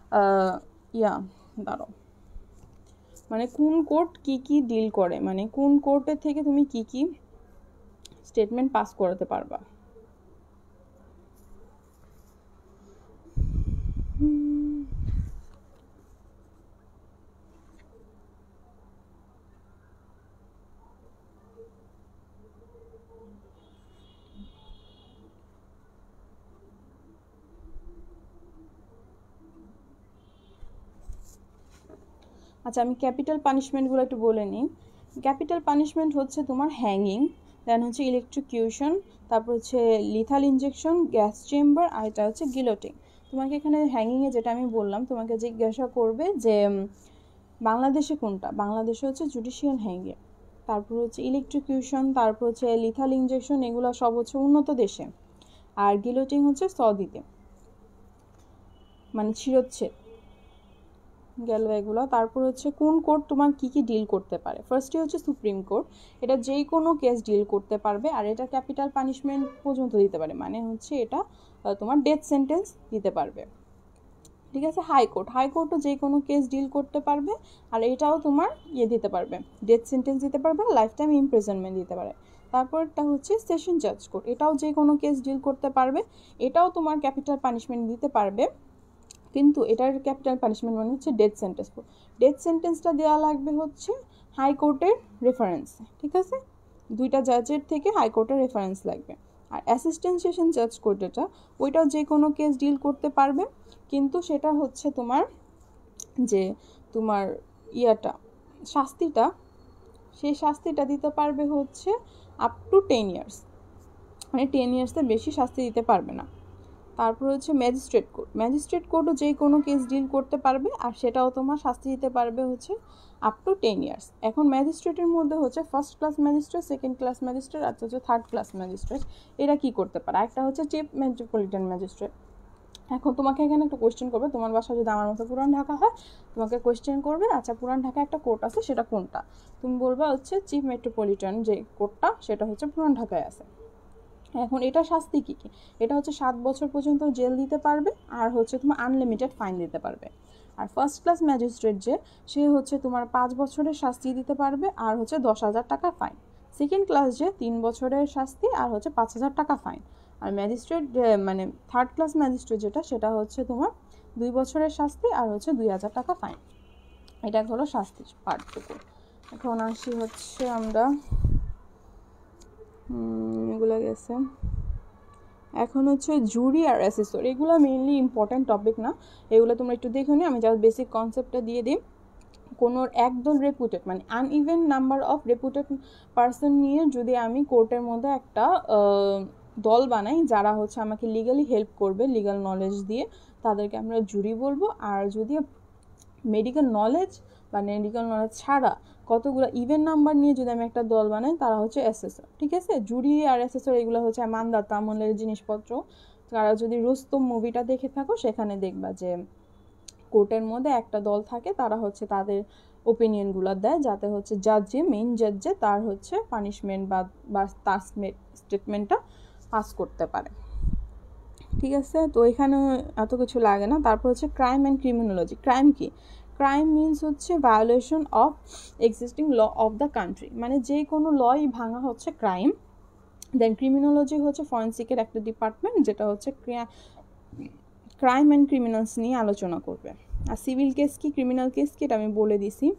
দাঁড়ো, মানে কোন কোর্ট কি কি ডিল করে, মানে কোন কোর্টের থেকে তুমি কি কি স্টেটমেন্ট পাস করাতে পারবা। আচ্ছা, আমি ক্যাপিটাল পানিশমেন্টগুলো একটু বলে নিই। ক্যাপিটাল পানিশমেন্ট হচ্ছে তোমার হ্যাঙ্গিং, দেন হচ্ছে ইলেকট্রিকিউশন, তারপর হচ্ছে লিথাল ইনজেকশন, গ্যাস চেম্বার, আর এটা হচ্ছে গিলোটিং। তোমাকে এখানে হ্যাঙ্গিংয়ে যেটা আমি বললাম, তোমাকে জিজ্ঞাসা করবে যে বাংলাদেশে কোনটা, বাংলাদেশে হচ্ছে জুডিশিয়াল হ্যাঙ্গিং। তারপর হচ্ছে ইলেকট্রিকিউশন, তারপর হচ্ছে লিথাল ইনজেকশন, এগুলো সব হচ্ছে উন্নত দেশে। আর গিলোটিং হচ্ছে সৌদিতে, মানে শিরোচ্ছেদ গেল এগুলো। তারপর হচ্ছে কোন কোর্ট তোমার কি কি ডিল করতে পারে। ফার্স্টে হচ্ছে সুপ্রিম কোর্ট, এটা যেই কোনো কেস ডিল করতে পারবে, আর এটা ক্যাপিটাল পানিশমেন্ট পর্যন্ত দিতে পারে, মানে হচ্ছে এটা তোমার ডেথ সেন্টেন্স দিতে পারবে, ঠিক আছে। হাইকোর্ট, হাইকোর্টও যে কোনো কেস ডিল করতে পারবে, আর এটাও তোমার দিতে পারবে, ডেথ সেন্টেন্স দিতে পারবে, লাইফ টাইম ইমপ্রিজনমেন্ট দিতে পারে। তারপরটা হচ্ছে সেশন জাজ কোর্ট, এটাও যে কোনো কেস ডিল করতে পারবে, এটাও তোমার ক্যাপিটাল পানিশমেন্ট দিতে পারবে, কিন্তু এটার ক্যাপিটাল পানিশমেন্ট মানে হচ্ছে ডেথ সেন্টেন্স। ডেথ সেন্টেন্সটা দেওয়া লাগবে হচ্ছে হাইকোর্টের রেফারেন্স, ঠিক আছে, দুইটা জাজের থেকে হাইকোর্টের রেফারেন্স লাগবে। আর অ্যাসিস্ট্যান্ট সেশন জাজ কোর্ট, এটা ওইটাও যে কোনো কেস ডিল করতে পারবে, কিন্তু সেটা হচ্ছে তোমার যে তোমার শাস্তিটা, সেই শাস্তিটা দিতে পারবে হচ্ছে আপ টু 10 ইয়ার্স, মানে 10 ইয়ার্সের বেশি শাস্তি দিতে পারবে না। তারপর হচ্ছে ম্যাজিস্ট্রেট কোর্ট, ম্যাজিস্ট্রেট কোর্টও যে কোনো কেস ডিল করতে পারবে, আর সেটাও তোমার শাস্তি দিতে পারবে হচ্ছে আপ টু 10 ইয়ার্স। এখন ম্যাজিস্ট্রেটের মধ্যে হচ্ছে first class magistrate, second class magistrate, আর হচ্ছে থার্ড ক্লাস ম্যাজিস্ট্রেট, এরা কি করতে পারে। একটা হচ্ছে চিফ মেট্রোপলিটন ম্যাজিস্ট্রেট। এখন তোমাকে এখানে একটা কোয়েশ্চেন করবে, তোমার বাসা যদি আমার মতো পুরান ঢাকা হয়, তোমাকে কোয়েশ্চেন করবে, আচ্ছা পুরান ঢাকায় একটা কোর্ট আছে, সেটা কোনটা, তুমি বলবা হচ্ছে চিফ মেট্রোপলিটন যে কোর্টটা, সেটা হচ্ছে পুরান ঢাকায় আছে। এখন এটা শাস্তি কী কী, এটা হচ্ছে 7 বছর পর্যন্ত জেল দিতে পারবে, আর হচ্ছে তোমার আনলিমিটেড ফাইন দিতে পারবে। আর ফার্স্ট ক্লাস ম্যাজিস্ট্রেট সে হচ্ছে তোমার 5 বছরের শাস্তি দিতে পারবে, আর হচ্ছে 10,000 টাকা ফাইন। সেকেন্ড ক্লাস 3 বছরের শাস্তি, আর হচ্ছে 5,000 টাকা ফাইন। আর ম্যাজিস্ট্রেট মানে থার্ড ক্লাস ম্যাজিস্ট্রেট সেটা হচ্ছে তোমার 2 বছরের শাস্তি, আর হচ্ছে 2,000 টাকা ফাইন। এটা হলো শাস্তির পার্টটুকু। এখন আসি হচ্ছে আমরা এগুলো গেছে, এখন হচ্ছে জুরি আর অ্যাসেসর, এগুলো মেইনলি ইম্পর্ট্যান্ট টপিক না, এগুলো তোমরা একটু দেখো নি, আমি জাস্ট বেসিক কনসেপ্টটা দিয়ে দিই। কোনো একদল রেপুটেড, মানে uneven number of reputed person নিয়ে যদি আমি কোর্টের মধ্যে একটা দল বানাই, যারা হচ্ছে আমাকে লিগালি হেল্প করবে, লিগাল নলেজ দিয়ে, তাদেরকে আমরা জুরি বলবো। আর যদি মেডিকেল নলেজ বা মেডিকেল নলেজ ছাড়া কতগুলো ইভেন নাম্বার নিয়ে যদি আমি একটা দল বানাই তারা হচ্ছে এসএসআর, ঠিক আছে। জুরি আর এসএসআর এগুলো হচ্ছে মানদাতা আমলের জিনিসপত্র। তারা যদি রুস্তম মুভিটা দেখে থাকো সেখানে দেখবা যে কোর্টের মধ্যে একটা দল থাকে, তারা হচ্ছে তাদের ওপিনিয়নগুলো দেয় যাতে হচ্ছে জাজ যে মেইন জাজ যে তার হচ্ছে পানিশমেন্ট বা তার স্টেটমেন্টটা পাস করতে পারে, ঠিক আছে। তো এখানে এত কিছু লাগে না। তারপর হচ্ছে ক্রাইম অ্যান্ড ক্রিমিনোলজি। ক্রাইম কি? ক্রাইম মিনস হচ্ছে violation of existing law of the country, মানে যে কোনো লই ভাঙা হচ্ছে ক্রাইম। দেন ক্রিমিনোলজি হচ্ছে ফরেন্সিকের একটা ডিপার্টমেন্ট যেটা হচ্ছে ক্রাইম অ্যান্ড ক্রিমিনালস নিয়ে আলোচনা করবে। আর সিভিল কেস কি, ক্রিমিনাল কেস কি, এটা আমি বলে দিছি।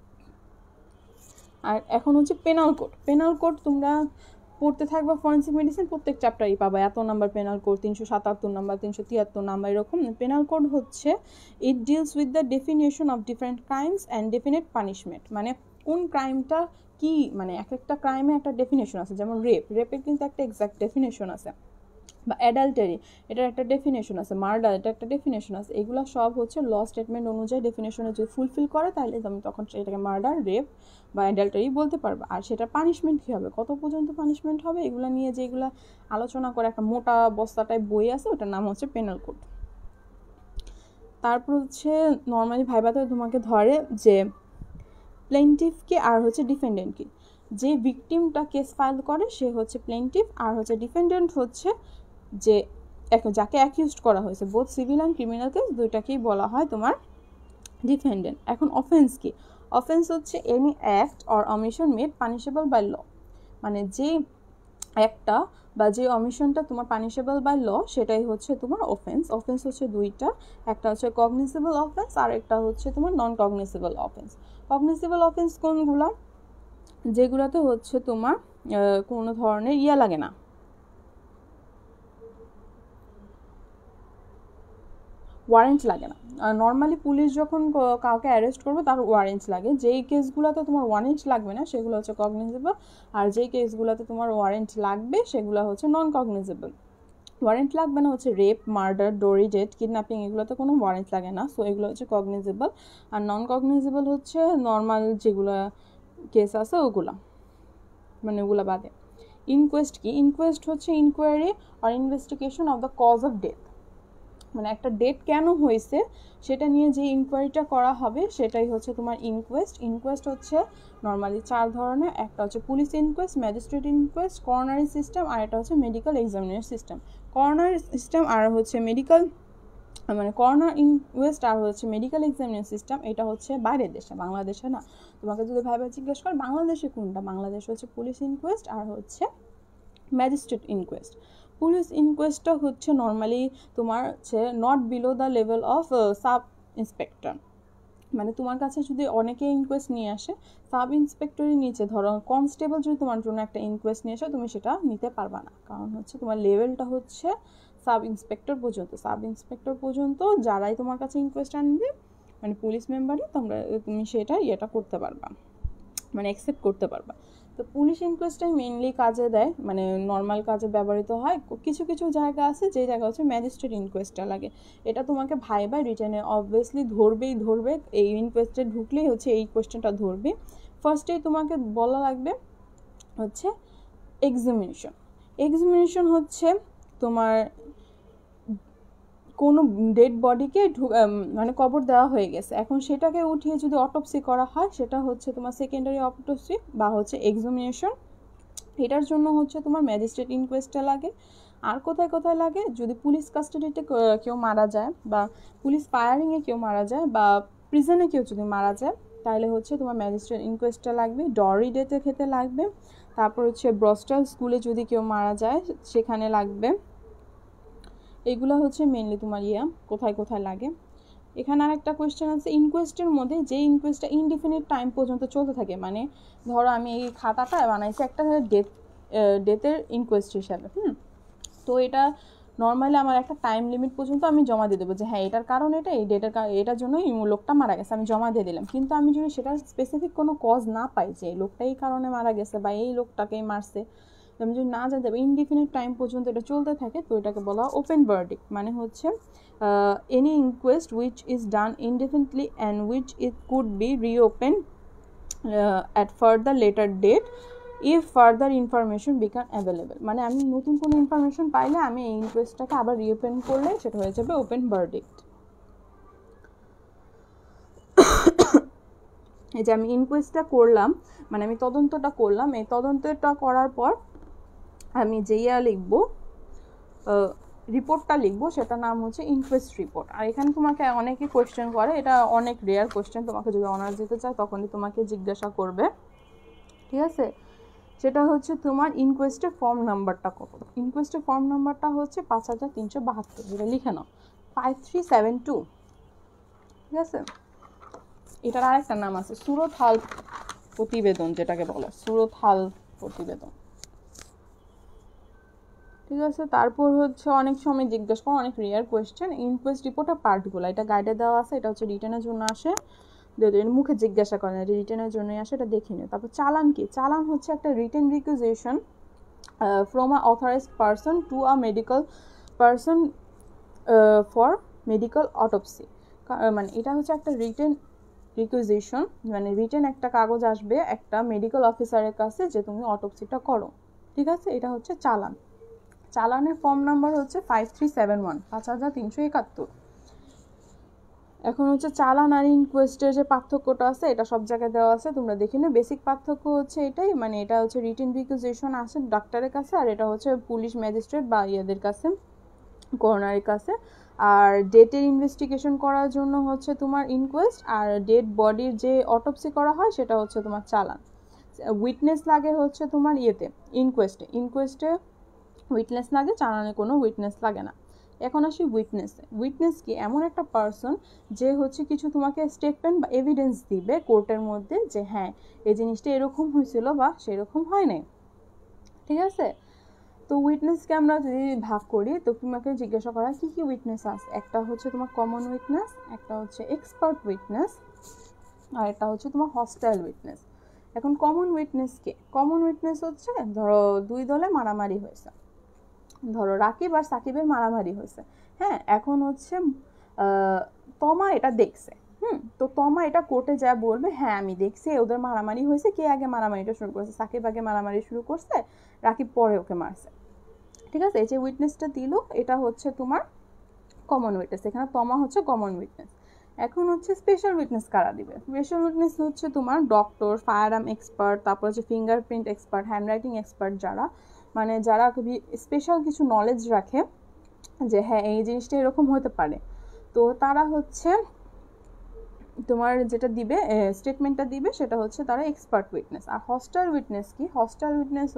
আর এখন হচ্ছে পেনাল কোড। পেনাল কোড তোমরা পড়তে থাকবা ফরেন্সিক মেডিসিন, প্রত্যেক চ্যাপ্টারই পাবা এত number penal code, 377 number, 373 number, এরকম। পেনাল কোড হচ্ছে it deals with the definition of different crimes and definite punishment, মানে কোন ক্রাইমটা কি, মানে এক একটা ক্রাইমে একটা ডেফিনেশন আছে। যেমন রেপের কিন্তু একটা এক্সাক্ট ডেফিনেশন আছে, বা অ্যাডাল্টারি এটার একটা ডেফিনেশন আছে, মার্ডার এটা একটা ডেফিনেশন আছে। এগুলো সব হচ্ছে ল স্টেটমেন্ট অনুযায়ী ডেফিনেশনে যদি ফুলফিল করে তাহলে তুমি তখন এটাকে মার্ডার, রেপ বা অ্যাডাল্টারি বলতে পারবে। আর সেটা পানিশমেন্ট কী হবে, কত পর্যন্ত পানিশমেন্ট হবে, এগুলো নিয়ে যেগুলো আলোচনা করে একটা মোটা বস্তাটায় বই আছে, ওটার নাম হচ্ছে পেনাল কোড। তারপর হচ্ছে নর্মালি ভাইবাতে তোমাকে ধরে যে প্লেন্টিফ কি আর হচ্ছে ডিফেন্ডেন্ট কি। যে ভিকটিমটা কেস ফাইল করে সে হচ্ছে প্লেন্টিফ, আর হচ্ছে ডিফেন্ডেন্ট হচ্ছে যে যাকে অ্যাকিউজড করা হয়েছে। Both civil and criminal case দুইটাকেই বলা হয় তোমার ডিফেন্ডেন্ট। এখন অফেন্স কি? অফেন্স হচ্ছে any act or omission made punishable by law, মানে যে একটা বা যে অমিশনটা তোমার পানিশেবল বাই ল সেটাই হচ্ছে তোমার অফেন্স। অফেন্স হচ্ছে দুইটা, একটা হচ্ছে কগনিসিবল অফেন্স আর একটা হচ্ছে তোমার নন কগনিসিবল অফেন্স। কগনিসিবল অফেন্স কোনগুলা? যেগুলোতে হচ্ছে তোমার কোনো ধরনের লাগে না, ওয়ারেন্ট লাগে না। নর্মালি পুলিশ যখন কাউকে অ্যারেস্ট করবে তার ওয়ারেন্ট লাগে। যেই কেসগুলোতে তোমার ওয়ারেন্ট লাগবে না সেগুলো হচ্ছে কগনিজেবল, আর যেই কেসগুলোতে তোমার ওয়ারেন্ট লাগবে সেগুলো হচ্ছে নন কগনিজেবল। ওয়ারেন্ট লাগবে না হচ্ছে rape, murder, dowry death, kidnapping, এগুলোতে কোনো ওয়ারেন্ট লাগে না, সো এগুলো হচ্ছে কগনিজেবল। আর নন কগনিজেবল হচ্ছে নর্মাল যেগুলো কেস আছে ওগুলো, মানে ওগুলো বাদে। ইনকোয়েস্ট কি? ইনকোয়েস্ট হচ্ছে ইনকোয়ারি আর investigation of the cause of death, মানে একটা ডেট কেন হয়েছে সেটা নিয়ে যে ইনকোয়ারিটা করা হবে সেটাই হচ্ছে তোমার ইনকোয়েস্ট। ইনকোয়েস্ট হচ্ছে নর্মালি 4 ধরনের, একটা হচ্ছে police inquest, magistrate inquest, coronary system, আর এটা হচ্ছে medical examination system. Coronary system আর হচ্ছে মেডিকেল, মানে করোনার ইনকোয়েস্ট আর হচ্ছে মেডিকেল এক্সামিনেশন সিস্টেম, এটা হচ্ছে বাইরের দেশে, বাংলাদেশে না। তোমাকে যদি ভাইবা জিজ্ঞেস কর বাংলাদেশে কোনটা, বাংলাদেশ হচ্ছে পুলিশ ইনকোয়েস্ট আর হচ্ছে ম্যাজিস্ট্রেট ইনকোয়েস্ট। পুলিশ ইনকোয়েস্টটা হচ্ছে নর্মালি তোমার হচ্ছে not below the level of sub inspector, মানে তোমার কাছে যদি অনেকে ইনকোয়েস্ট নিয়ে আসে সাব ইন্সপেক্টরের নিচে, ধরো কনস্টেবল যদি তোমার জন্য একটা ইনকোয়েস্ট নিয়ে আসে তুমি সেটা নিতে পারবা না, কারণ হচ্ছে তোমার লেভেলটা হচ্ছে সাব ইন্সপেক্টর পর্যন্ত। সাব ইন্সপেক্টর পর্যন্ত যারাই তোমার কাছে ইনকোয়েস্ট আনবে, মানে পুলিশ মেম্বারই তুমি সেটা করতে পারবা, মানে অ্যাকসেপ্ট করতে পারবা। তো পুলিশ ইনকোয়েস্টটাই মেইনলি কাজে দেয়, মানে নর্মাল কাজে ব্যবহৃত হয়। কিছু কিছু জায়গা আছে যে জায়গা হচ্ছে ম্যাজিস্ট্রেট ইনকোয়েস্টটা লাগে, এটা তোমাকে ভাইবা রিটেনে অবভিয়াসলি ধরবে। এই ইনকোয়েস্টে ঢুকলেই হচ্ছে এই কোয়েশ্চেনটা ধরবে। ফার্স্টেই তোমাকে বলা লাগবে হচ্ছে এক্সামিনেশন। এক্সামিনেশন হচ্ছে তোমার কোনো ডেড বডিকে মানে কবর দেওয়া হয়ে গেছে, এখন সেটাকে উঠিয়ে যদি অটোপসি করা হয় সেটা হচ্ছে তোমার সেকেন্ডারি অটোপসি বা হচ্ছে এক্সামিনেশন। এটার জন্য হচ্ছে তোমার ম্যাজিস্ট্রেট ইনকোয়েস্টটা লাগে। আর কোথায় কোথায় লাগে? যদি পুলিশ কাস্টাডিতে কেউ মারা যায়, বা পুলিশ ফায়ারিংয়ে কেউ মারা যায়, বা প্রিজনে কেউ যদি মারা যায়, তাহলে হচ্ছে তোমার ম্যাজিস্ট্রেট ইনকোয়েস্টটা লাগবে। ডরি ডেথের ক্ষেত্রে লাগবে। তারপর হচ্ছে ব্রস্টাল স্কুলে যদি কেউ মারা যায় সেখানে লাগবে। এগুলো হচ্ছে মেনলি তোমার কোথায় কোথায় লাগে। এখানে আর একটা কোয়েশ্চেন আছে ইনকোয়েস্টের মধ্যে, যে ইনকোয়েস্টটা ইনডিফিনিট টাইম পর্যন্ত চলতে থাকে, মানে ধরো আমি এই খাতাটা বানাইছি একটা ডেথের ইনকোয়েস্ট হিসাবে, তো এটা নর্মালি আমার একটা টাইম লিমিট পর্যন্ত আমি জমা দিয়ে দেবো যে হ্যাঁ এটার কারণ এটা, এই এটার জন্য এই লোকটা মারা গেছে, আমি জমা দিয়ে দিলাম। কিন্তু আমি যদি সেটার স্পেসিফিক কোনো কজ না পাই যে এই লোকটা এই কারণে মারা গেছে বা এই লোকটাকেই মারছে, আমি যদি না জানতে পারি ইনডিফিনিট টাইম পর্যন্ত এটা চলতে থাকে, তো এটাকে বলা ওপেন ভার্ডিক্ট। মানে হচ্ছে any inquest which is done indefinitely and which it could be reopen at further later date if further information become available. মানে আমি নতুন কোনো ইনফরমেশন পাইলে আমি এই ইনকোয়েস্টটাকে আবার রিওপেন করলে সেটা হয়ে যাবে ওপেন ভার্ডিক্ট। এই যে আমি ইনকোয়েস্টটা করলাম, মানে আমি তদন্তটা করলাম, এই তদন্তটা করার পর আমি যে লিখবো, রিপোর্টটা লিখবো, সেটার নাম হচ্ছে ইনকোয়েস্ট রিপোর্ট। আর এখানে তোমাকে অনেকে কোয়েশ্চেন করে, এটা অনেক রেয়ার কোয়েশ্চেন, তোমাকে যদি অনার্স দিতে চায় তখনই তোমাকে জিজ্ঞাসা করবে, ঠিক আছে? সেটা হচ্ছে তোমার ইনকোয়েস্টের ফর্ম নাম্বারটা কত। ইনকোয়েস্টের ফর্ম নাম্বারটা হচ্ছে 5372, যেটা লিখে নাও 5372, ঠিক আছে? এটার আরেকটা নাম আছে সুরত হাল প্রতিবেদন, যেটাকে বলে সুরত হাল প্রতিবেদন, ঠিক আছে? তারপর হচ্ছে অনেক সময় জিজ্ঞেস করো, অনেক রেয়ার কোয়েশ্চেন, ইনকোয়েস্ট রিপোর্ট আর পার্টগুলো, এটা গাইডে দেওয়া আছে, এটা হচ্ছে রিটার্নের জন্য আসে, মুখে জিজ্ঞাসা করেন, এটা রিটার্নের জন্যই আসে, এটা দেখে নিও। তারপর চালান কি? চালান হচ্ছে একটা written requisition from a authorized person to a medical person for medical autopsy. মানে এটা হচ্ছে একটা রিটেন রিকুইজিশন, মানে রিটেন একটা কাগজ আসবে একটা মেডিকেল অফিসারের কাছে যে তুমি অটোপসিটা করো, ঠিক আছে? এটা হচ্ছে চালান। চালানের ফর্ম নাম্বার হচ্ছে 5371, 5371। এখন হচ্ছে চালান আর ইনকোয়েস্টের যে পার্থক্যটা আছে এটা সব জায়গায় দেওয়া আছে, তোমরা দেখে নিও। বেসিক পার্থক্য হচ্ছে এটাই, মানে এটা হচ্ছে রিটেন রিকুইজিশন আসে ডাক্তারের কাছে, আর এটা হচ্ছে পুলিশ ম্যাজিস্ট্রেট বা ইয়াদের কাছে, করোনারের কাছে। আর ডেটের ইনভেস্টিগেশন করার জন্য হচ্ছে তোমার ইনকোয়েস্ট, আর ডেড বডির যে অটোপসি করা হয় সেটা হচ্ছে তোমার চালান। উইটনেস লাগে হচ্ছে তোমার ইনকোয়েস্টে উইটনেস লাগে, চালানে কোনো উইটনেস লাগে না। এখন আসি উইটনেসে। উইটনেস কি? এমন একটা পারসন যে হচ্ছে কিছু তোমাকে স্টেটমেন্ট বা এভিডেন্স দিবে কোর্টের মধ্যে যে হ্যাঁ এই জিনিসটা এরকম হয়েছিল বা সেরকম হয় নাই, ঠিক আছে? তো উইটনেসকে আমরা যদি ভাগ করি, তো তোমাকে জিজ্ঞাসা করা কি কি উইটনেস আছে। একটা হচ্ছে তোমার কমন উইটনেস, একটা হচ্ছে এক্সপার্ট উইটনেস, আর একটা হচ্ছে তোমার হস্টাইল উইটনেস। এখন কমন উইটনেস কে? কমন উইটনেস হচ্ছে ধরো দুই দলে মারামারি হয়েছে, ধরো রাকিব আর সাকিবের মারামারি হয়েছে, হ্যাঁ? এখন হচ্ছে তমা এটা দেখছে, তো তমা এটা কোর্টে যা বলবে হ্যাঁ আমি দেখছি ওদের মারামারি হয়েছে, কে আগে মারামারিটা শুরু করছে, সাকিব আগে মারামারি শুরু করছে, রাকিব পরে ওকে মারছে, ঠিক আছে? এই যে উইটনেসটা দিল এটা হচ্ছে তোমার কমন উইটনেস, এখানে তমা হচ্ছে কমন উইটনেস। এখন হচ্ছে স্পেশাল উইটনেস কারা দিবে? স্পেশাল উইটনেস হচ্ছে তোমার ডক্টর, ফায়ার আর্ম এক্সপার্ট, তারপর হচ্ছে ফিঙ্গারপ্রিন্ট এক্সপার্ট, হ্যান্ডরাইটিং এক্সপার্ট, যারা মানে যারা খুবই স্পেশাল কিছু নলেজ রাখে যে হ্যাঁ এই জিনিসটা এরকম হতে পারে, তো তারা হচ্ছে তোমার যেটা দিবে স্টেটমেন্টটা দিবে সেটা হচ্ছে তারা এক্সপার্ট উইটনেস। আর হস্টাইল উইটনেস কি? হস্টাইল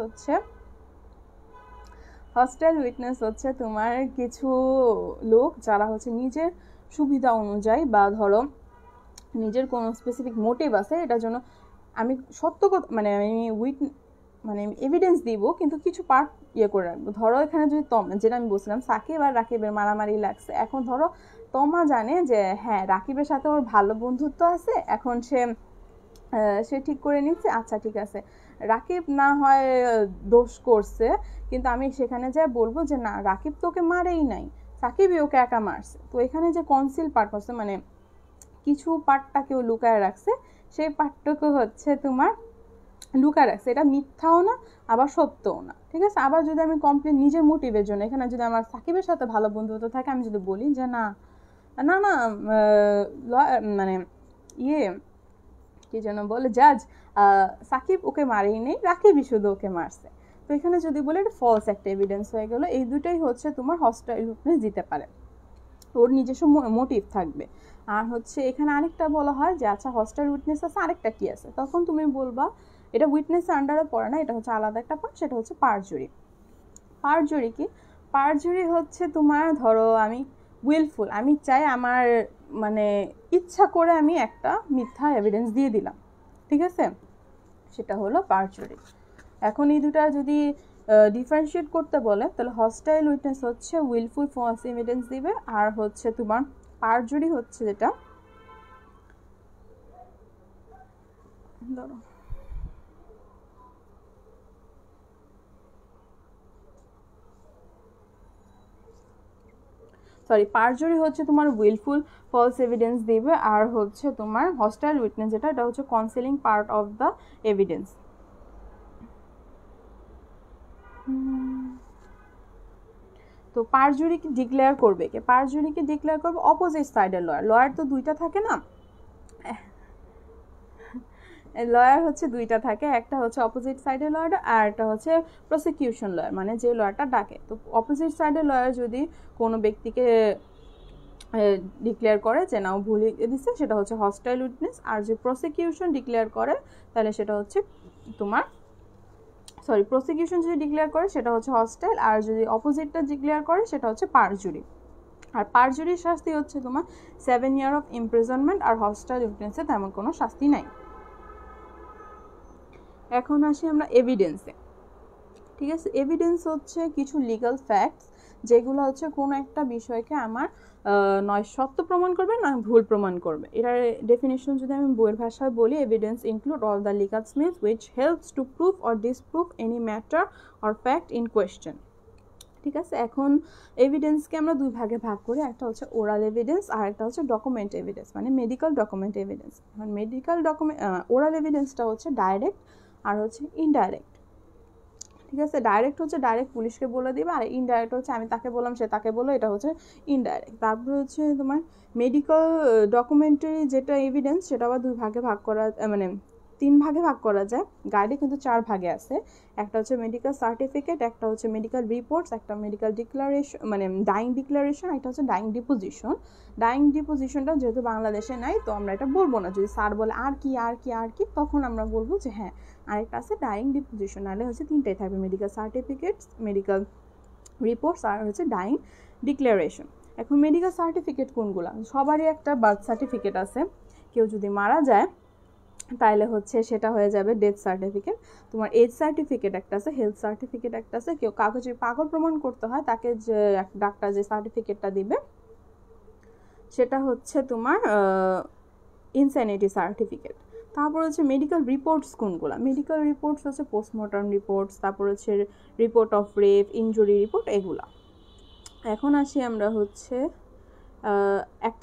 উইটনেস হচ্ছে তোমার কিছু লোক যারা হচ্ছে নিজের সুবিধা অনুযায়ী বা ধরো নিজের কোনো স্পেসিফিক মোটিভ আছে এটার জন্য আমি সত্য মানে আমি মানে এভিডেন্স দিব কিন্তু কিছু পার্ট করে রাখবো। ধরো এখানে যদি যেটা আমি বলছিলাম সাকিব আর রাকিবের মারামারি লাগছে, এখন ধরো তমা জানে যে হ্যাঁ রাকিবের সাথে ওর ভালো বন্ধুত্ব আছে, এখন সে ঠিক করে নিচ্ছে আচ্ছা ঠিক আছে রাকিব না হয় দোষ করছে, কিন্তু আমি সেখানে যাই বলবো যে না রাকিব তোকে মারেই নাই, সাকিবই ওকে একা মারছে। তো এখানে যে কনসিল পার্ট হচ্ছে মানে কিছু পার্টটা কেউ লুকায় রাখছে, সেই পার্টটুকু হচ্ছে তোমার লুকায় রাখছে, এটা মিথ্যাও না আবার সত্যও না, ঠিক আছে? আবার যদি আমি কমপ্লিট নিজের মোটিভের জন্য, এখানে যদি আমার সাকিবের সাথে ভালো বন্ধুত্ব থাকে, আমি যদি বলি যে না না না মানে কি যেন বলে জাজ, সাকিব ওকে মারেই নেই, রাকিবই শুধু ওকে মারছে, তো এখানে যদি বলে এটা ফলস একটা এভিডেন্স হয়ে গেল। এই দুটাই হচ্ছে তোমার হস্টাইল উইটনেস দিতে পারে, ওর নিজস্ব মোটিভ থাকবে। আর হচ্ছে এখানে আরেকটা বলা হয় যে আচ্ছা হস্টাইল উইটনেস আছে, আরেকটা কি আছে, তখন তুমি বলবা এটা উইটনেসের আন্ডারে পড়ে না, এটা হচ্ছে আলাদা একটা পার্ট, সেটা হচ্ছে পারজুরি। পারজুরি কি? পারজুরি হচ্ছে তোমার ধরো আমি উইলফুল, আমি চাই আমার মানে ইচ্ছা করে আমি একটা মিথ্যা এভিডেন্স দিয়ে দিলাম, ঠিক আছে? সেটা হলো পারজুরি। এখন এই দুটা যদি ডিফারেন্সিয়েট করতে বলে তাহলে হস্টাইল উইটনেস হচ্ছে উইলফুল ফলস এভিডেন্স দিবে, আর হচ্ছে তোমার পারজুরি হচ্ছে যেটা ধরো সরি পারজুরি হচ্ছে তোমার উইলফুল ফলস এভিডেন্স দিবে, আর হচ্ছে তোমার হস্টাইল উইটনেস যেটা, এটা হচ্ছে concealing part of the evidence. তো পারজুরিকে ডিক্লেয়ার করবে কে? পারজুরিকে ডিক্লেয়ার করবে অপোজিট সাইডের লয়ার। লয়ার তো দুইটা থাকে না, লয়ার হচ্ছে দুইটা থাকে, একটা হচ্ছে অপোজিট সাইডের লয়ার আর একটা হচ্ছে প্রসিকিউশন লয়ার, মানে যে লয়ারটা ডাকে। তো অপোজিট সাইডের লয়ার যদি কোনো ব্যক্তিকে ডিক্লেয়ার করে যে না ও ভুল দিচ্ছে, সেটা হচ্ছে হস্টাইল উইটনেস। আর যে প্রসিকিউশন ডিক্লেয়ার করে তাহলে সেটা হচ্ছে তোমার সরি প্রসিকিউশন যদি ডিক্লেয়ার করে সেটা হচ্ছে হস্টাইল, আর যদি অপোজিটটা ডিক্লেয়ার করে সেটা হচ্ছে পারজুরি। আর পারজুরির শাস্তি হচ্ছে তোমার 7 years অফ ইমপ্রিজনমেন্ট, আর হস্টাইল উইটনেসে তেমন কোনো শাস্তি নাই। এখন আসি আমরা এভিডেন্সে। ঠিক আছে, এভিডেন্স হচ্ছে কিছু লিগাল ফ্যাক্টস যেগুলো হচ্ছে কোনো একটা বিষয়কে আমার নয় সত্য প্রমাণ করবে নয় ভুল প্রমাণ করবে। এটার ডেফিনেশন যদি আমি বইয়ের ভাষায় বলি, evidence include all the legal means which helps to prove or disprove any matter or fact in question. ঠিক আছে, এখন এভিডেন্সকে আমরা দুই ভাগে ভাগ করি, একটা হচ্ছে ওরাল এভিডেন্স আর একটা হচ্ছে ডকুমেন্ট এভিডেন্স, মানে মেডিকেল ডকুমেন্ট এভিডেন্স। এখন মেডিকেল ডকুমেন্ট ওরাল এভিডেন্সটা হচ্ছে ডাইরেক্ট আর হচ্ছে ইনডাইরেক্ট। ঠিক আছে, ডাইরেক্ট হচ্ছে ডাইরেক্ট পুলিশকে বলে দিবে, আর ইনডাইরেক্ট হচ্ছে আমি তাকে বললাম সে তাকে বললো, এটা হচ্ছে ইনডাইরেক্ট। তারপরে হচ্ছে তোমার মেডিকেল ডকুমেন্টারি যেটা এভিডেন্স, সেটা আবার দুই ভাগে ভাগ করা, মানে 3 ভাগে ভাগ করা যায়। গাইডে কিন্তু 4 ভাগে আছে, একটা হচ্ছে মেডিকেল সার্টিফিকেট, একটা হচ্ছে মেডিকেল রিপোর্টস, একটা মেডিকেল ডিক্লারেশন মানে ডাইং ডিক্লারেশন, একটা হচ্ছে ডাইং ডিপোজিশন। ডাইং ডিপোজিশনটা যেহেতু বাংলাদেশে নাই, তো আমরা এটা বলবো না। যদি স্যার বলে আর কি আর কি আর কি, তখন আমরা বলবো যে হ্যাঁ আরেকটা আছে ডাইং ডিপোজিশন। নাহলে হচ্ছে 3টাই থাকবে, মেডিকেল সার্টিফিকেটস, মেডিকেল রিপোর্টস আর হচ্ছে ডাইং ডিক্লারেশন। এখন মেডিকেল সার্টিফিকেট কোনগুলো? সবারই একটা বার্থ সার্টিফিকেট আছে, কেউ যদি মারা যায় তাহলে হচ্ছে সেটা হয়ে যাবে ডেথ সার্টিফিকেট। তোমার এজ সার্টিফিকেট একটা আছে, হেলথ সার্টিফিকেট একটা আছে। কেউ কাউকে যদি পাগল প্রমাণ করতে হয়, তাকে যে ডাক্তার যে সার্টিফিকেটটা দিবে সেটা হচ্ছে তোমার ইনস্যানিটি সার্টিফিকেট। তারপর হচ্ছে মেডিকেল রিপোর্টস কোনগুলো? মেডিকেল রিপোর্টস হচ্ছে পোস্টমর্টম রিপোর্টস, তারপর হচ্ছে report of rape, injury report, এগুলা। এখন আসি আমরা হচ্ছে একটা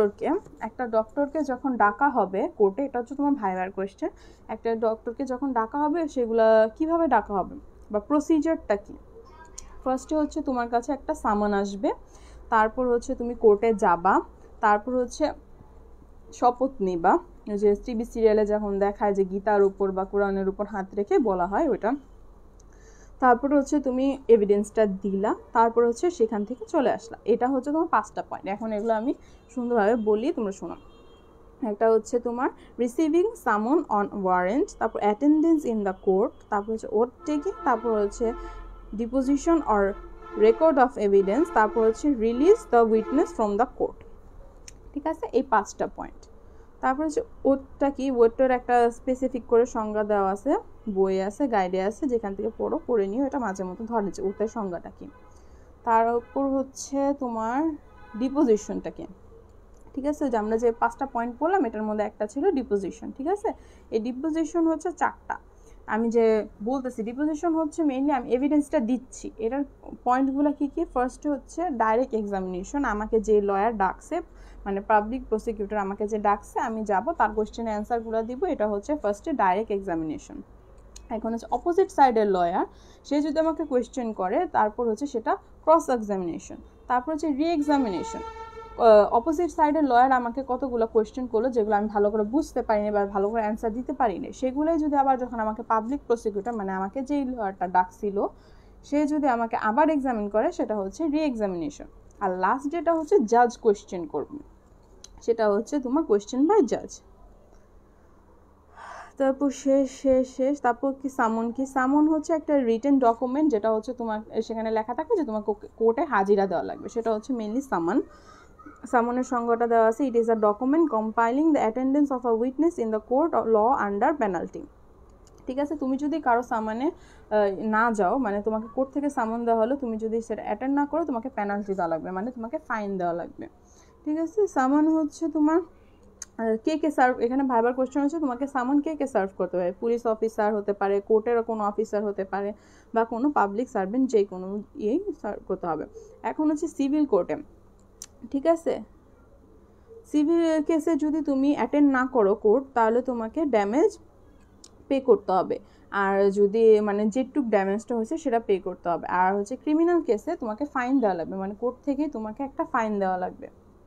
ডক্টরকে যখন ডাকা হবে কোর্টে, এটা হচ্ছে তোমার ভাইবার কোয়েশ্চেন। একটা ডক্টরকে যখন ডাকা হবে সেগুলা কিভাবে ডাকা হবে বা প্রসিজারটা কি? ফার্স্টে হচ্ছে তোমার কাছে একটা সামন আসবে, তারপর হচ্ছে তুমি কোর্টে যাবা, তারপর হচ্ছে শপথ নিবা, যে টিভি সিরিয়ালে যখন দেখায় যে গীতার উপর বা কোরআনের উপর হাত রেখে বলা হয় ওইটা। তারপর হচ্ছে তুমি এভিডেন্সটা দিলা, তারপর হচ্ছে সেখান থেকে চলে আসলা। এটা হচ্ছে তোমার 5টা পয়েন্ট। এখন এগুলো আমি সুন্দরভাবে বলি, তোমরা শোনো। একটা হচ্ছে তোমার রিসিভিং সামন অন ওয়ারেন্ট, তারপর অ্যাটেন্ডেন্স ইন দ্য কোর্ট, তারপর হচ্ছে ওথ টেকিং, তারপর হচ্ছে deposition or record of evidence, তারপর হচ্ছে release the witness from the court. ঠিক আছে, এই 5টা পয়েন্ট। তারপর হচ্ছে ওথটা কি? ওথটার একটা স্পেসিফিক করে সংজ্ঞা দেওয়া আছে, বই আছে, গাইডে আছে, যেখান থেকে পড়ে নিও, এটা মাঝে মতো ধরে যে ওথের সংজ্ঞাটা কি। তার উপর হচ্ছে তোমার ডিপোজিশনটা কি। ঠিক আছে, যে আমরা যে 5টা পয়েন্ট বললাম এটার মধ্যে একটা ছিল ডিপোজিশন। ঠিক আছে, এই ডিপোজিশন হচ্ছে 4টা। আমি যে বলতেছি ডিপোজিশন হচ্ছে মেইনলি আমি এভিডেন্সটা দিচ্ছি। এটার পয়েন্টগুলো কি কি? ফার্স্ট হচ্ছে ডাইরেক্ট এক্সামিনেশন, আমাকে যে লয়ার ডাকছে, মানে পাবলিক প্রসিকিউটর আমাকে যে ডাকছে, আমি যাব, তার কোয়েশ্চেনের অ্যান্সারগুলো দিব, এটা হচ্ছে ফার্স্টে ডাইরেক্ট এক্সামিনেশন। এখন হচ্ছে অপোজিট সাইডের লয়ার, সে যদি আমাকে কোয়েশ্চেন করে, তারপর হচ্ছে সেটা ক্রস এক্সামিনেশন। তারপর হচ্ছে রি এক্সামিনেশন, অপোজিট সাইডের লয়ার আমাকে কতগুলো কোয়েশ্চেন করলো যেগুলো আমি ভালো করে বুঝতে পারিনি বা ভালো করে অ্যান্সার দিতে পারিনি, সেগুলোই যদি আবার যখন আমাকে পাবলিক প্রসিকিউটর মানে আমাকে যেই লয়ারটা ডাকছিল সে যদি আমাকে আবার এক্সামিন করে, সেটা হচ্ছে রি এক্সামিনেশন। আর লাস্ট যেটা হচ্ছে জাজ কোয়েশ্চেন করবে, সেটা হচ্ছে তোমার কোয়েশ্চেন বাই জাজ। তারপর শেষ তারপর কি সামন হচ্ছে একটা রিটেন ডকুমেন্ট, যেটা হচ্ছে তোমার সেখানে লেখা থাকে যে তোমাকে কোর্টে হাজিরা দেওয়া লাগবে, সেটা হচ্ছে মেইনলি সামনের সংজ্ঞাটা দেওয়া আছে। It is a document compiling the attendance of a witness in the court law under penalty. ঠিক আছে, তুমি যদি কারো সামনে না যাও, মানে তোমাকে কোর্ট থেকে সামন দেওয়া হলো, তুমি যদি সেটা অ্যাটেন্ড না করো, তোমাকে পেনাল্টি দেওয়া লাগবে, মানে তোমাকে ফাইন দেওয়া লাগবে। ঠিক আছে, সামন হচ্ছে তোমার কে সার্ভ, এখানে ভাইবার কোয়েশ্চেন হচ্ছে তোমাকে সামন কে সার্ভ করতে হবে। পুলিশ অফিসার হতে পারে, কোর্টের কোনো অফিসার হতে পারে, বা কোনো পাবলিক সার্ভেন্ট, যে কোনো ইয়েই সার্ভ করতে হবে। এখন হচ্ছে সিভিল কোর্টে, ঠিক আছে। সিভিল কেসে যদি তুমি অ্যাটেন্ড না করো কোর্ট, তাহলে তোমাকে ড্যামেজ পে করতে হবে, আর যদি মানে যেটুক ড্যামেজটা হয়েছে সেটা পে করতে হবে। আর হচ্ছে ক্রিমিনাল কেসে তোমাকে ফাইন দেওয়া লাগবে, মানে কোর্ট থেকে তোমাকে একটা ফাইন দেওয়া লাগবে,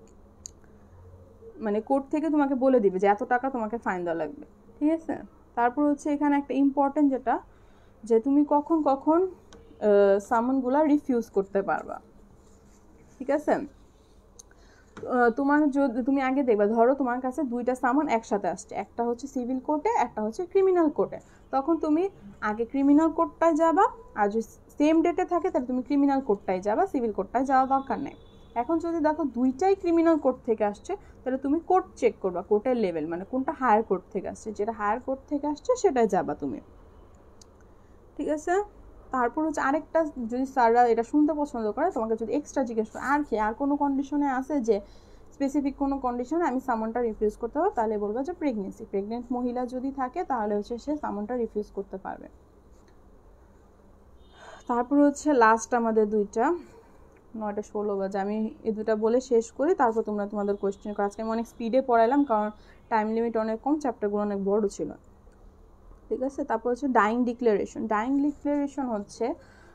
মানে কোর্ট থেকে তোমাকে বলে দিবে যে এত টাকা তোমাকে ফাইন দেওয়া লাগবে, ঠিক আছে। তারপর হচ্ছে এখানে একটা ইম্পর্টেন্ট যেটা, যে তুমি কখন কখন সামনগুলা রিফিউজ করতে পারবা, ঠিক আছে। তোমার যদি তুমি আগে দেখবা, ধরো তোমার কাছে দুইটা সামন একসাথে আসছে, একটা হচ্ছে সিভিল কোর্টে, একটা হচ্ছে ক্রিমিনাল কোর্টে, তখন তুমি আগে ক্রিমিনাল কোর্টটায় যাবা, আর যদি সেম ডেটে থাকে তাহলে তুমি ক্রিমিনাল কোর্টটায় যাবা, সিভিল কোর্টটায় যাওয়া দরকার নেই। এখন যদি দেখো দুইটাই ক্রিমিনাল কোর্ট থেকে আসছে, তাহলে তুমি কোর্ট চেক করবা, কোর্টের লেভেল, মানে কোনটা হায়ার কোর্ট থেকে আসছে, যেটা হায়ার কোর্ট থেকে আসছে সেটাই যাবা তুমি, ঠিক আছে। তারপর হচ্ছে আরেকটা, যদি স্যাররা এটা শুনতে পছন্দ করে, তোমাকে যদি এক্সট্রা জিজ্ঞেস করে আর কি আর কোনো কন্ডিশনে আছে যে স্পেসিফিক কোনো কন্ডিশনে আমি সামনটা রিফিউজ করতে পারবো, তাহলে বলবো যে প্রেগনেন্ট মহিলা যদি থাকে তাহলে হচ্ছে সে সামনটা রিফিউজ করতে পারবে। তারপর হচ্ছে লাস্ট আমাদের দুইটা, 9:16 বাজে, আমি এই দুটা বলে শেষ করি, তারপর তোমরা তোমাদের কোয়েশ্চেন করো। আজকে আমি অনেক স্পিডে পড়াইলাম কারণ টাইম লিমিট অনেক কম, চ্যাপ্টারগুলো অনেক বড় ছিল, ঠিক আছে। তারপর হচ্ছে ডাইং ডিক্লারেশন হচ্ছে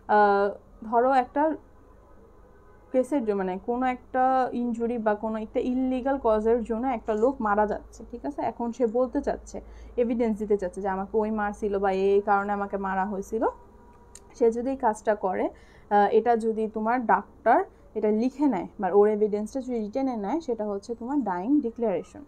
ধরো একটা কেসের জন্য, মানে কোনো একটা ইনজুরি বা কোনো একটা ইললিগাল কজের জন্য একটা লোক মারা যাচ্ছে, ঠিক আছে। এখন সে বলতে চাচ্ছে, এভিডেন্স দিতে চাচ্ছে যে আমাকে ওই মারছিল বা এই কারণে আমাকে মারা হয়েছিল, সে যদি এই কাজটা করে, এটা যদি তোমার ডাক্তার এটা লিখে নেয় বা ওর এভিডেন্সটা যদি রিটেনে নেয়, সেটা হচ্ছে তোমার ডাইং ডিক্লারেশন,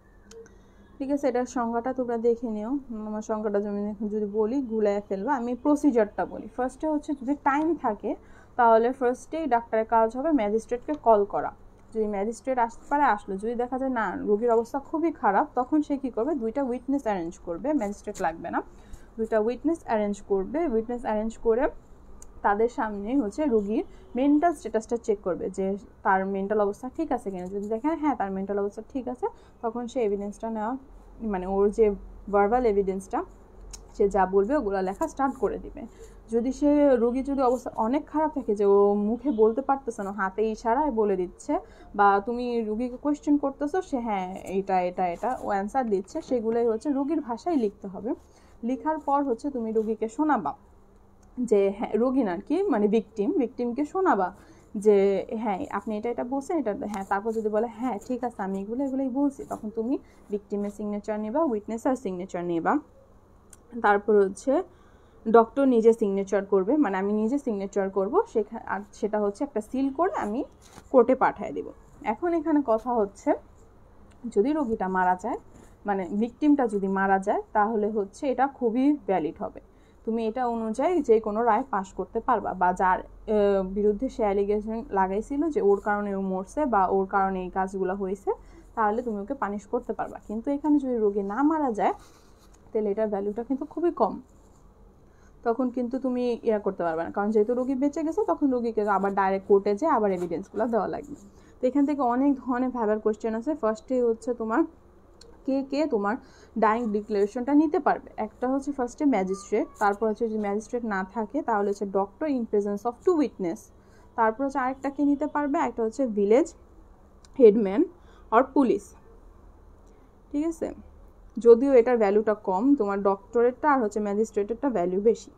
ঠিক আছে। এটার সংজ্ঞাটা তোমরা দেখে নিও, আমার সংজ্ঞাটা যদি বলি গুলায় ফেলবা, আমি প্রসিজারটা বলি। ফার্স্টে হচ্ছে যদি টাইম থাকে তাহলে ফার্স্টেই ডাক্তারের কাজ হবে ম্যাজিস্ট্রেটকে কল করা, যদি ম্যাজিস্ট্রেট আসতে পারে আসলো, যদি দেখা যায় না রোগীর অবস্থা খুবই খারাপ, তখন সে কী করবে, দুইটা উইটনেস অ্যারেঞ্জ করবে, ম্যাজিস্ট্রেট লাগবে না, দুইটা উইটনেস অ্যারেঞ্জ করে তাদের সামনে হচ্ছে রোগীর মেন্টাল স্ট্যাটাসটা চেক করবে, যে তার মেন্টাল অবস্থা ঠিক আছে কিনা। যদি দেখেন হ্যাঁ তার মেন্টাল অবস্থা ঠিক আছে, তখন সে এভিডেন্সটা নেওয়া, মানে ওর যে ভার্বাল এভিডেন্সটা সে যা বলবে ওগুলো লেখা স্টার্ট করে দিবে। যদি সে রোগী যদি অবস্থা অনেক খারাপ থাকে, যে ও মুখে বলতে পারতেছে না, হাতে ইশারায় বলে দিচ্ছে, বা তুমি রোগীকে কোয়েশ্চেন করতেছো, সে হ্যাঁ এটা এটা এটা ও অ্যান্সার দিচ্ছে, সেগুলোই হচ্ছে রোগীর ভাষায় লিখতে হবে। লেখার পর হচ্ছে তুমি রোগীকে শোনাবা, যে হ্যাঁ রোগী আর কি, মানে ভিকটিমকে শোনাবা যে হ্যাঁ আপনি এটা এটা বলছেন, এটা হ্যাঁ। তারপর যদি বলে হ্যাঁ ঠিক আছে আমি এগুলোই বলছি, তখন তুমি ভিকটিমের সিগনেচার নেবা, উইটনেসের সিগনেচার নেবা। তারপর হচ্ছে ডক্টর নিজে সিগনেচার করবে, মানে আমি নিজে সিগনেচার করবো, আর সেটা হচ্ছে একটা সিল করে আমি কোর্টে পাঠিয়ে দেব। এখন এখানে কথা হচ্ছে, যদি রোগীটা মারা যায়, মানে ভিকটিমটা যদি মারা যায়, তাহলে হচ্ছে এটা খুবই ভ্যালিড হবে, তুমি এটা অনুযায়ী যে কোনো রায় পাশ করতে পারবা, বা যার বিরুদ্ধে সে অ্যালিগেশন লাগাইছিল যে ওর কারণে ও মরছে বা ওর কারণে এই কাজগুলো হয়েছে, তাহলে তুমি ওকে পানিশ করতে পারবা। কিন্তু এখানে যদি রোগী না মারা যায়, তাহলে এটার ভ্যালুটা কিন্তু খুবই কম, তখন কিন্তু তুমি করতে পারবে না, কারণ যেহেতু রোগী বেঁচে গেছে, তখন রোগীকে আবার ডাইরেক্ট কোর্টে যেয়ে আবার এভিডেন্সগুলো দেওয়া লাগবে। তো এখান থেকে অনেক ধরনের ভাবার কোয়েশ্চেন আছে। ফার্স্টে হচ্ছে তোমার কে তোমার ডাইং ডিক্লারেশনটা নিতে পারবে, একটা হচ্ছে ফার্স্টে ম্যাজিস্ট্রেট, তারপর হচ্ছে যদি ম্যাজিস্ট্রেট না থাকে তাহলে হচ্ছে doctor in presence of 2 witness, তারপর হচ্ছে আরেকটা কে নিতে পারবে, একটা হচ্ছে ভিলেজ হেডম্যান আর পুলিশ, ঠিক আছে। যদিও এটার ভ্যালুটা কম, তোমার ডক্টরেরটা আর হচ্ছে ম্যাজিস্ট্রেটেরটা ভ্যালু বেশি।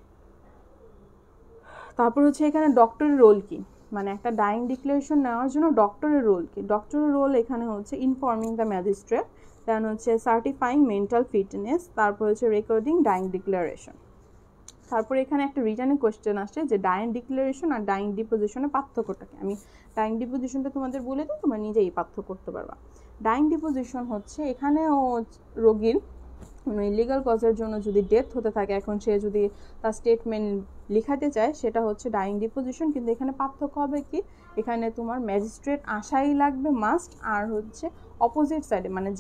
তারপর হচ্ছে এখানে ডক্টরের রোল কি, মানে একটা ডাইং ডিক্লারেশন নেওয়ার জন্য ডক্টরের রোল কি, ডক্টরের রোল এখানে হচ্ছে ইনফর্মিং দ্য ম্যাজিস্ট্রেট, দেন হচ্ছে সার্টিফাইং মেন্টাল ফিটনেস, তারপর হচ্ছে রেকর্ডিং ডাইং ডিক্লারেশন। তারপর এখানে একটা রিটার্নের কোয়েশ্চেন আসছে যে ডাইং ডিক্লারেশন আর ডাইং ডিপোজিশনের পার্থক্যটা কি। আমি ডাইং ডিপোজিশনটা তোমাদের বলে দিই, তোমরা নিজেই পার্থক্য করতে পারবা। ডাইং ডিপোজিশন হচ্ছে এখানেও রোগীর ইলিগাল কজের জন্য যদি ডেথ হতে থাকে, এখন সে যদি তার স্টেটমেন্ট লিখাতে চায়, সেটা হচ্ছে ডাইং ডিপোজিশন। কিন্তু এখানে পার্থক্য হবে কি, এখানে তোমার ম্যাজিস্ট্রেট আসাই লাগবে মাস্ট, আর হচ্ছে অপোজিট সাইডে মানে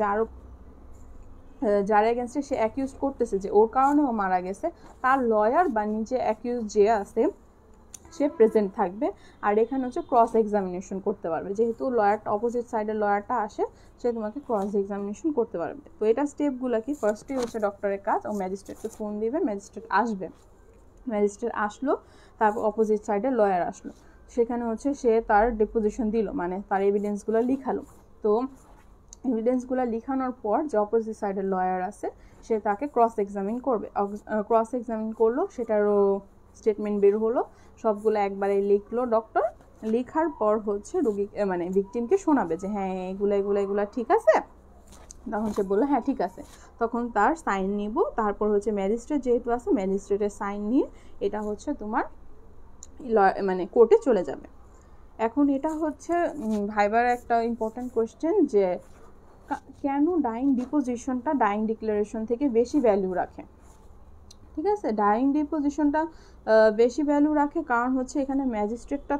যার এগেনস্টে সে অ্যাকিউজ করতেছে যে ওর কারণে ও মারা গেছে, তার লয়ার বা নিজে অ্যাকিউজ যে আছে সে প্রেজেন্ট থাকবে। আর এখানে হচ্ছে ক্রস এক্সামিনেশন করতে পারবে, যেহেতু লয়ারটা অপোজিট সাইডের লয়ারটা আসে, সে তোমাকে ক্রস এক্সামিনেশন করতে পারবে। তো এটা স্টেপগুলো কি, ফার্স্টে হচ্ছে ডক্টরের কাজ, ও ম্যাজিস্ট্রেটকে ফোন দিবে, ম্যাজিস্ট্রেট আসলো, তারপর অপোজিট সাইডে লয়ার আসলো। সেখানে হচ্ছে সে তার ডিপোজিশন দিল, মানে তার এভিডেন্সগুলো লিখালো। তো এভিডেন্সগুলো লিখানোর পর যে অপোজিট সাইডের লয়ার আছে সে তাকে ক্রস এক্সামিন করবে। ক্রস এক্সামিন করলো, সেটারও স্টেটমেন্ট বের হলো, সবগুলো একবারে লিখলো ডক্টর। লেখার পর হচ্ছে রোগী মানে ভিকটিমকে শোনাবে যে হ্যাঁ এগুলা ঠিক আছে। তখন সে বললো হ্যাঁ ঠিক আছে, তখন তার সাইন নিব। তারপর হচ্ছে ম্যাজিস্ট্রেট যেহেতু আছে, ম্যাজিস্ট্রেটের সাইন নিয়ে এটা হচ্ছে তোমার মানে কোর্টে চলে যাবে। এখন এটা হচ্ছে ভাইবার একটা ইম্পর্ট্যান্ট কোয়েশ্চেন যে কেন ডাইং ডিপোজিশনটা ডাইং ডিক্লারেশন থেকে বেশি ভ্যালু রাখে। ঠিক আছে, ডাইং ডিপোজিশনটা বেশি ভ্যালু রাখে কারণ হচ্ছে এখানে ম্যাজিস্ট্রেটটা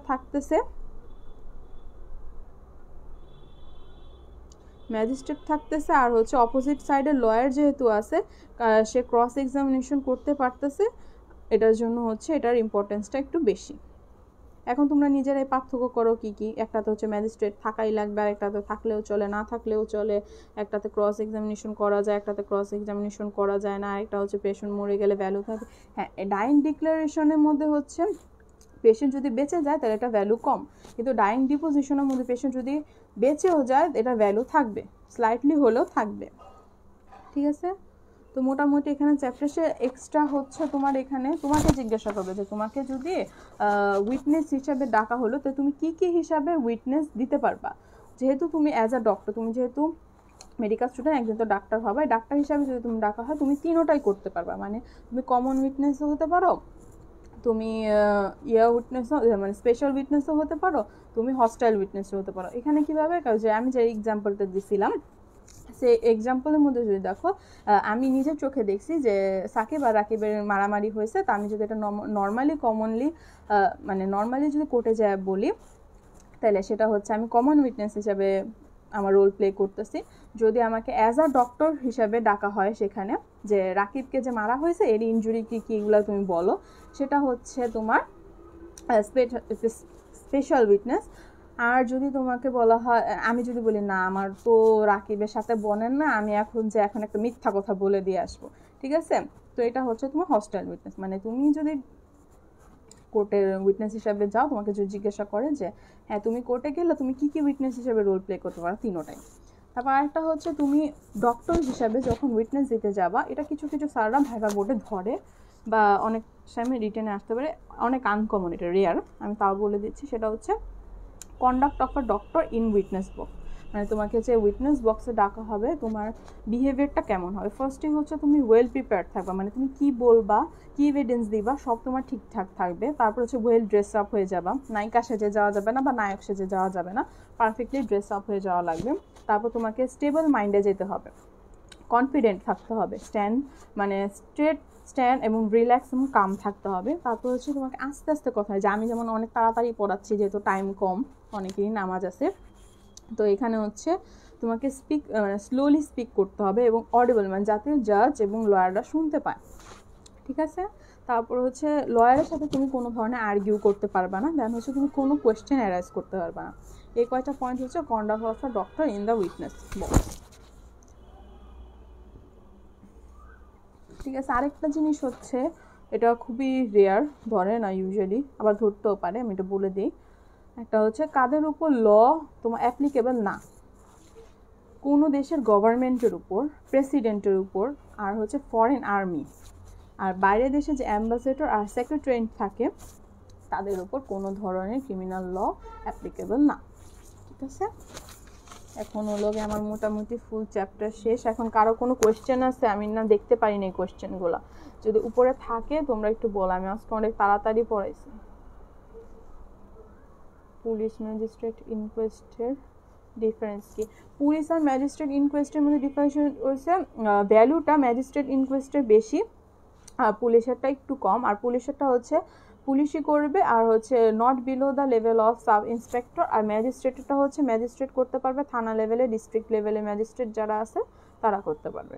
থাকতেছে আর হচ্ছে অপোজিট সাইডের লয়ার যেহেতু আছে সে ক্রস এক্সামিনেশন করতে পারতেছে, এটার জন্য হচ্ছে এটার ইম্পর্টেন্সটা একটু বেশি। এখন তোমরা নিজেরাই পার্থক্য করো কি কি। একটাতে হচ্ছে ম্যাজিস্ট্রেট থাকাই লাগবে, আর একটাতে থাকলেও চলে না থাকলেও চলে। একটাতে ক্রস এক্সামিনেশন করা যায়, একটাতে ক্রস এক্সামিনেশন করা যায় না, একটা হচ্ছে পেশেন্ট মরে গেলে ভ্যালু থাকে। হ্যাঁ, ডাইং ডিক্লারেশনের মধ্যে হচ্ছে পেশেন্ট যদি বেঁচে যায় তাহলে এটা ভ্যালু কম, কিন্তু ডাইং ডিপোজিশনের মধ্যে পেশেন্ট যদি বেঁচেও যায় এটা ভ্যালু থাকবে, স্লাইটলি হলেও থাকবে। ঠিক আছে, তো মোটামুটি এখানে চ্যাপ্টারে এক্সট্রা হচ্ছে তোমার এখানে তোমাকে জিজ্ঞাসা করবে যে তোমাকে যদি উইটনেস হিসাবে ডাকা হলো তো তুমি কি কি হিসাবে উইটনেস দিতে পারবা। যেহেতু তুমি অ্যাজ আ ডক্টর, তুমি যেহেতু মেডিকেল স্টুডেন্ট, একদিন তো ডাক্তার হবে, ডাক্তার হিসাবে যদি তুমি ডাকা হয় তুমি তিনোটাই করতে পারবা। মানে তুমি কমন উইটনেসও হতে পারো, তুমি উইটনেসও মানে স্পেশাল উইটনেসও হতে পারো, তুমি হস্টাইল উইটনেসও হতে পারো। এখানে কীভাবে, যে আমি যে এক্সাম্পলটা দিছিলাম সেই এক্সাম্পলের মধ্যে যদি দেখো আমি নিজের চোখে দেখছি যে সাকিব আর রাকিবের মারামারি হয়েছে, তা আমি যদি এটা নর্মালি যদি কোর্টে যায় বলি তাহলে সেটা হচ্ছে আমি কমন উইটনেস হিসাবে আমার রোল প্লে করতেছি। যদি আমাকে অ্যাজ আ ডক্টর হিসাবে ডাকা হয় সেখানে যে রাকিবকে যে মারা হয়েছে এর ইনজুরি কী কী এগুলো তুমি বলো, সেটা হচ্ছে তোমার স্পেশাল উইটনেস। আর যদি তোমাকে বলা হয়, আমি যদি বলি না আমার তো রাকিবের সাথে বনেন না, আমি এখন একটা মিথ্যা কথা বলে দিয়ে আসবো, ঠিক আছে, তো এটা হচ্ছে তোমার হস্টাইল উইটনেস। মানে তুমি যদি কোর্টের উইটনেস হিসাবে যাও, তোমাকে যদি জিজ্ঞাসা করে যে হ্যাঁ তুমি কোর্টে গেলে তুমি কি কি উইটনেস হিসাবে রোল প্লে করতে পারো, তিনোটাই। তারপর আরেকটা হচ্ছে তুমি ডক্টর হিসাবে যখন উইটনেস দিতে যাবা, এটা কিছু কিছু স্যাররা ভাইবা বোর্ডে ধরে বা অনেক সময় রিটেনে আসতে পারে, অনেক আনকমন, এটা রেয়ার, আমি তাও বলে দিচ্ছি। সেটা হচ্ছে conduct of a doctor in witness box. মানে তোমাকে যে উইটনেস বক্সে ডাকা হবে তোমার বিহেভিয়ারটা কেমন হবে। ফার্স্টে হচ্ছে তুমি ওয়েল প্রিপেয়ার্ড থাকবা, মানে তুমি কি বলবা, কি এভিডেন্স দিবা, সব তোমার ঠিকঠাক থাকবে। তারপর হচ্ছে ওয়েল ড্রেস আপ হয়ে যাবা, নায়িকা সেজে যাওয়া যাবে না বা নায়ক সেজে যাওয়া যাবে না, পারফেক্টলি ড্রেস আপ হয়ে যাওয়া লাগবে। তারপর তোমাকে স্টেবল মাইন্ডে যেতে হবে, কনফিডেন্ট থাকতে হবে, স্ট্যান্ড এবং রিল্যাক্স এবং কাম থাকতে হবে। তারপর হচ্ছে তোমাকে আস্তে আস্তে কথা হয়, যে আমি যেমন অনেক তাড়াতাড়ি পড়াচ্ছি যেহেতু টাইম কম, অনেকেরই নামাজ আছে, তো এখানে হচ্ছে তোমাকে স্লোলি স্পিক করতে হবে এবং অডিবল, মানে যাতে জাজ এবং লয়াররা শুনতে পায়। ঠিক আছে, তারপর হচ্ছে লয়ারের সাথে তুমি কোনো ধরনের আর্গিউ করতে পারবে না, দেন হচ্ছে তুমি কোনো কোয়েশ্চেন অ্যারাইজ করতে পারবে না। এই কয়টা পয়েন্ট হচ্ছে conduct of a doctor in the witness box. ঠিক আছে, আরেকটা জিনিস হচ্ছে এটা খুবই রেয়ার, ধরে না ইউজুয়ালি, আবার ধরতেও পারে, আমি এটা বলে দিই। একটা হচ্ছে কাদের উপর ল তোমার অ্যাপ্লিকেবল না, কোনো দেশের গভর্নমেন্টের উপর, প্রেসিডেন্টের উপর, আর হচ্ছে ফরেন আর্মি, আর বাইরের দেশে যে অ্যাম্বাসেডর আর সেক্রেটারি থাকে তাদের উপর কোনো ধরনের ক্রিমিনাল ল অ্যাপ্লিকেবল না। ঠিক আছে, এখন হলো আমার মোটামুটি ফুল চ্যাপ্টার শেষ। এখন কারো কোনো কোয়েশ্চেন আছে? আমি না দেখতে পারিনি এই কোয়েশ্চেনগুলো, যদি উপরে থাকে তোমরা একটু বলো, আমি আজকে অনেক তাড়াতাড়ি পড়াইছি। পুলিশ ম্যাজিস্ট্রেট ইনকোয়েস্টের ডিফারেন্স কি? পুলিশ আর ম্যাজিস্ট্রেট ইনকোয়েস্টের মধ্যে ডিফারেন্স হচ্ছে ভ্যালুটা ম্যাজিস্ট্রেট ইনকোয়েস্টের বেশি, আর পুলিশেরটা একটু কম। আর পুলিশেরটা হচ্ছে পুলিশই করবে, আর হচ্ছে not below the level of sub inspector. আর ম্যাজিস্ট্রেটটা হচ্ছে ম্যাজিস্ট্রেট করতে পারবে, থানা লেভেলে, ডিস্ট্রিক্ট লেভেলে ম্যাজিস্ট্রেট যারা আছে তারা করতে পারবে।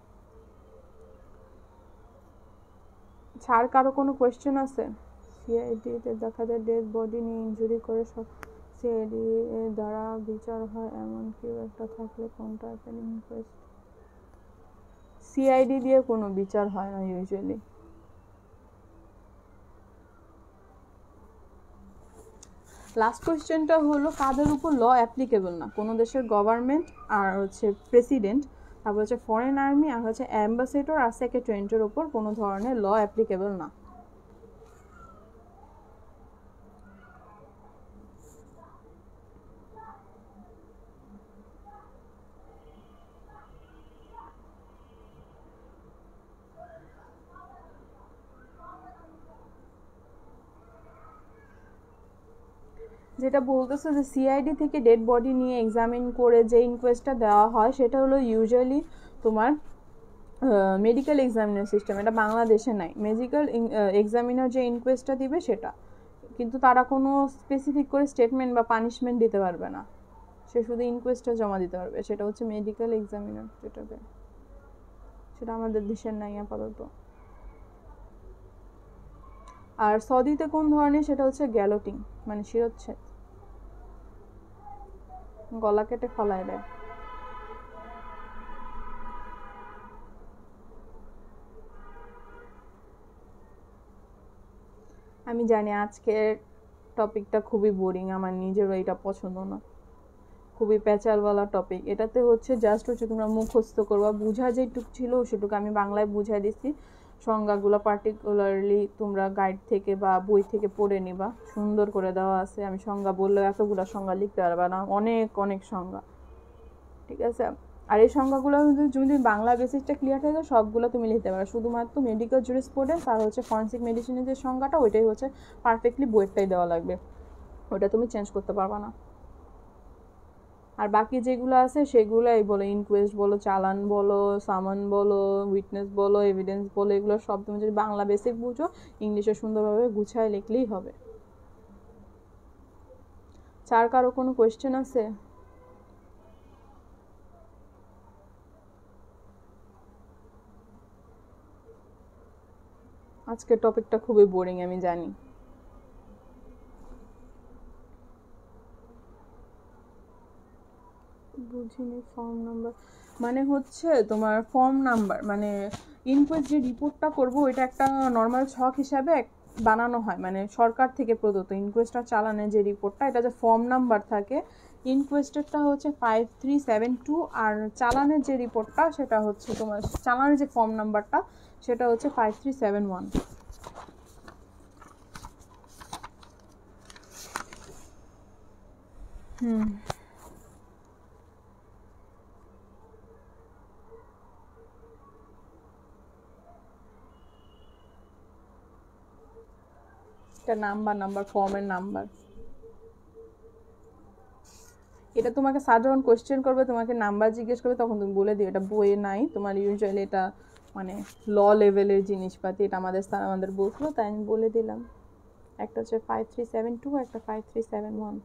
ছাড় কারো কোনো কোয়েশ্চেন আছে? সিআইডিতে দেখা যায় ডেড বডি নিয়ে ইনজুরি করে সব সিআইডি দ্বারা বিচার হয়, এমন কেউ একটা থাকলে কোনটা ইনকোয়েস্ট? সিআইডি দিয়ে কোনো বিচার হয় না ইউজুয়ালি। লাস্ট কোয়েশ্চেনটা হলো কাদের উপর ল অ্যাপ্লিকেবল না, কোনো দেশের গভর্নমেন্ট আর হচ্ছে প্রেসিডেন্ট, তারপর হচ্ছে ফরেন আর্মি আর হচ্ছে অ্যাম্বাসেডর আর সেক্রেটারিয়েটের উপর কোনো ধরনের ল অ্যাপ্লিকেবল না। যেটা বলতেছে যে সিআইডি থেকে ডেড বডি নিয়ে এক্সামিন করে যে ইনকোয়েস্টটা দেওয়া হয় সেটা হলো ইউজুয়ালি তোমার মেডিকেল এক্সামিনার সিস্টেম, এটা বাংলাদেশে নাই। মেডিকেল এক্সামিনার যে ইনকোয়েস্টটা দিবে সেটা, কিন্তু তারা কোনো স্পেসিফিক করে স্টেটমেন্ট বা পানিশমেন্ট দিতে পারবে না, সে শুধু ইনকোয়েস্টটা জমা দিতে পারবে, সেটা হচ্ছে মেডিকেল এক্সামিনার যেটাকে, সেটা আমাদের দেশের নাই আপাতত। আর সৌদিতে কোন ধরনের, সেটা হচ্ছে গ্যালোটিং, মানে শিরচ্ছেদ, গলা কেটে ফলায় দেয়। আমি জানি আজকের টপিকটা খুবই বোরিং, আমার নিজেরও এটা পছন্দ না, খুবই প্যাচালওয়ালা টপিক। এটাতে হচ্ছে জাস্ট হচ্ছে তোমরা মুখস্থ করবা, বুঝা যেটুকু ছিল সেটুকু আমি বাংলায় বুঝাই দিছি। সংজ্ঞাগুলো পার্টিকুলারলি তোমরা গাইড থেকে বা বই থেকে পড়ে নিবা, সুন্দর করে দেওয়া আছে। আমি সংজ্ঞা বললেও এতগুলো সংজ্ঞা লিখতে পারবা না, অনেক অনেক সংজ্ঞা, ঠিক আছে। আর এই সংজ্ঞাগুলো যদি বাংলা বেসিকটা ক্লিয়ার হয়ে যায় সবগুলো তুমি লিখতে পারো, শুধুমাত্র মেডিকেল জুরিসপ্রুডেন্স আর হচ্ছে ফরেনসিক মেডিসিনের যে সংজ্ঞাটা ওইটাই হচ্ছে পারফেক্টলি বইটাই দেওয়া লাগবে, ওটা তুমি চেঞ্জ করতে পারবা না। আর বাকি যেগুলো আছে সেগুলোই বলো, ইনকোয়েস্ট বলো, চালান বলো, সামান বলো, উইটনেস বলো, এভিডেন্স বলো, এগুলো সব তুমি যদি বাংলা বেসিক বুঝো ইংলিশে সুন্দরভাবে গুছায় লিখলেই হবে। চার কারো কোনো কোয়েশ্চেন আছে? আজকের টপিকটা খুবই বোরিং আমি জানি। বুঝিনি ফর্ম নাম্বার মানে হচ্ছে তোমার ফর্ম নাম্বার, মানে ইনকোয়েস্ট যে রিপোর্টটা করবো ওইটা একটা নর্মাল ছক হিসাবে বানানো হয়, মানে সরকার থেকে প্রদত্ত ইনকোয়েস্টটা চালানের যে রিপোর্টটা, এটা যে ফর্ম নাম্বার থাকে, ইনকোয়েস্টেরটা হচ্ছে 5372 আর চালানের যে রিপোর্টটা সেটা হচ্ছে তোমার চালানের যে ফর্ম নাম্বারটা সেটা হচ্ছে 5371। নাম্বার ফর্মের নাম্বার, এটা তোমাকে সাধারণ কোশ্চেন করবে, তোমাকে নাম্বার জিজ্ঞেস করবে, তখন তুমি বলে দিও। এটা বইয়ে নাই তোমার, ইউজুয়ালি এটা মানে ল লেভেলের জিনিসপাতি, এটা আমাদের স্যার আমাদের বলছিল তাই আমি বলে দিলাম। একটা হচ্ছে 5372, একটা 5371।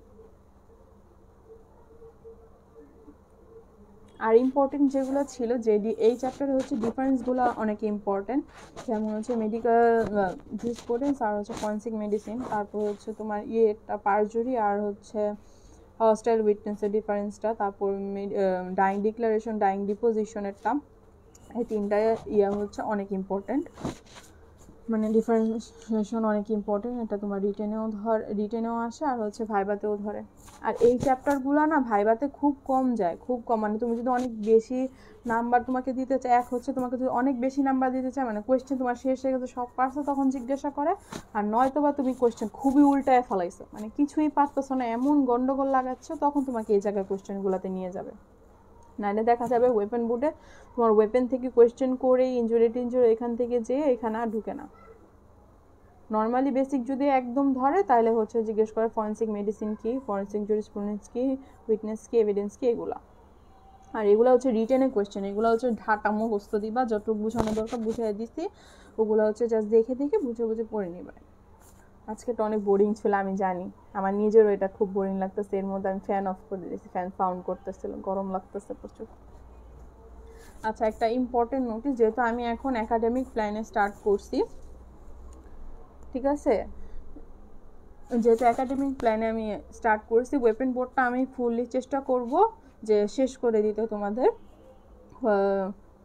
আর ইম্পর্টেন্ট যেগুলো ছিল যে এই চ্যাপ্টারে হচ্ছে ডিফারেন্সগুলো অনেক ইম্পর্টেন্ট, যেমন হচ্ছে মেডিকেল জুরিসপ্রুডেন্স আর হচ্ছে ফরেনসিক মেডিসিন, তারপর হচ্ছে তোমার ইয়েটা পারজুরি আর হচ্ছে হস্টাইল উইটনেসের ডিফারেন্সটা, তারপর ডাইং ডিক্লারেশন, ডাইং ডিপোজিশনেরটা, এই তিনটা হচ্ছে অনেক ইম্পর্টেন্ট, মানে ডিফারেন্সিয়েশন অনেক ইম্পর্টেন্ট। এটা তোমার রিটেনেও আসে আর হচ্ছে ভাইবাতেও ধরে। আর এই চ্যাপ্টারগুলো না ভাইবাতে খুব কম যায়, খুব কম, মানে তুমি যদি অনেক বেশি নাম্বার তোমাকে দিতে চায়, এক হচ্ছে তোমাকে যদি অনেক বেশি নাম্বার দিতে চায়, মানে কোয়েশ্চেন তোমার শেষ হয়ে গেছে সব পারছো তখন জিজ্ঞাসা করে, আর নয়তো বা তুমি কোয়েশ্চেন খুবই উল্টায় ফেলাইছো, মানে কিছুই পারতেছো না, এমন গন্ডগোল লাগাচ্ছ, তখন তোমাকে এই জায়গায় কোয়েশ্চেনগুলোতে নিয়ে যাবে। নাইলে দেখা যাবে ওয়েপেন বোর্ডে তোমার ওয়েপেন থেকে কোয়েশ্চেন করে ইনজুরি এখান থেকে যেয়ে এখানে আর ঢুকে না। নর্মালি বেসিক যদি একদম ধরে তাহলে হচ্ছে জিজ্ঞেস করে ফরেনসিক মেডিসিন কি, ফরেনসিক জুরিসপ্রুডেন্স কি, উইটনেস কি, এভিডেন্স কি, এগুলা। আর এগুলো হচ্ছে রিটেনে কোয়েশ্চেন, এগুলো হচ্ছে ঢাকা মুখস্থ দিবা, যতটুকু বোঝানো দরকার বুঝিয়ে দিচ্ছি, ওগুলো হচ্ছে জাস্ট দেখে বুঝে পড়ে নিবা। আজকে তো অনেক বোরিং ছিল আমি জানি, আমার নিজেরও এটা খুব বোরিং লাগতেছে, এর মধ্যে আমি ফ্যান অফ করে দিয়েছি, ফ্যান সাউন্ড করতেছিল, গরম লাগতেছে প্রচুর। আচ্ছা, একটা ইম্পর্টেন্ট নোটিস, যেহেতু আমি এখন একাডেমিক প্ল্যানে স্টার্ট করছি, ঠিক আছে, যেহেতু একাডেমিক প্ল্যানে আমি স্টার্ট করছি, ওয়েপেন বোর্ডটা আমি ফুললি চেষ্টা করব যে শেষ করে দিতে তোমাদের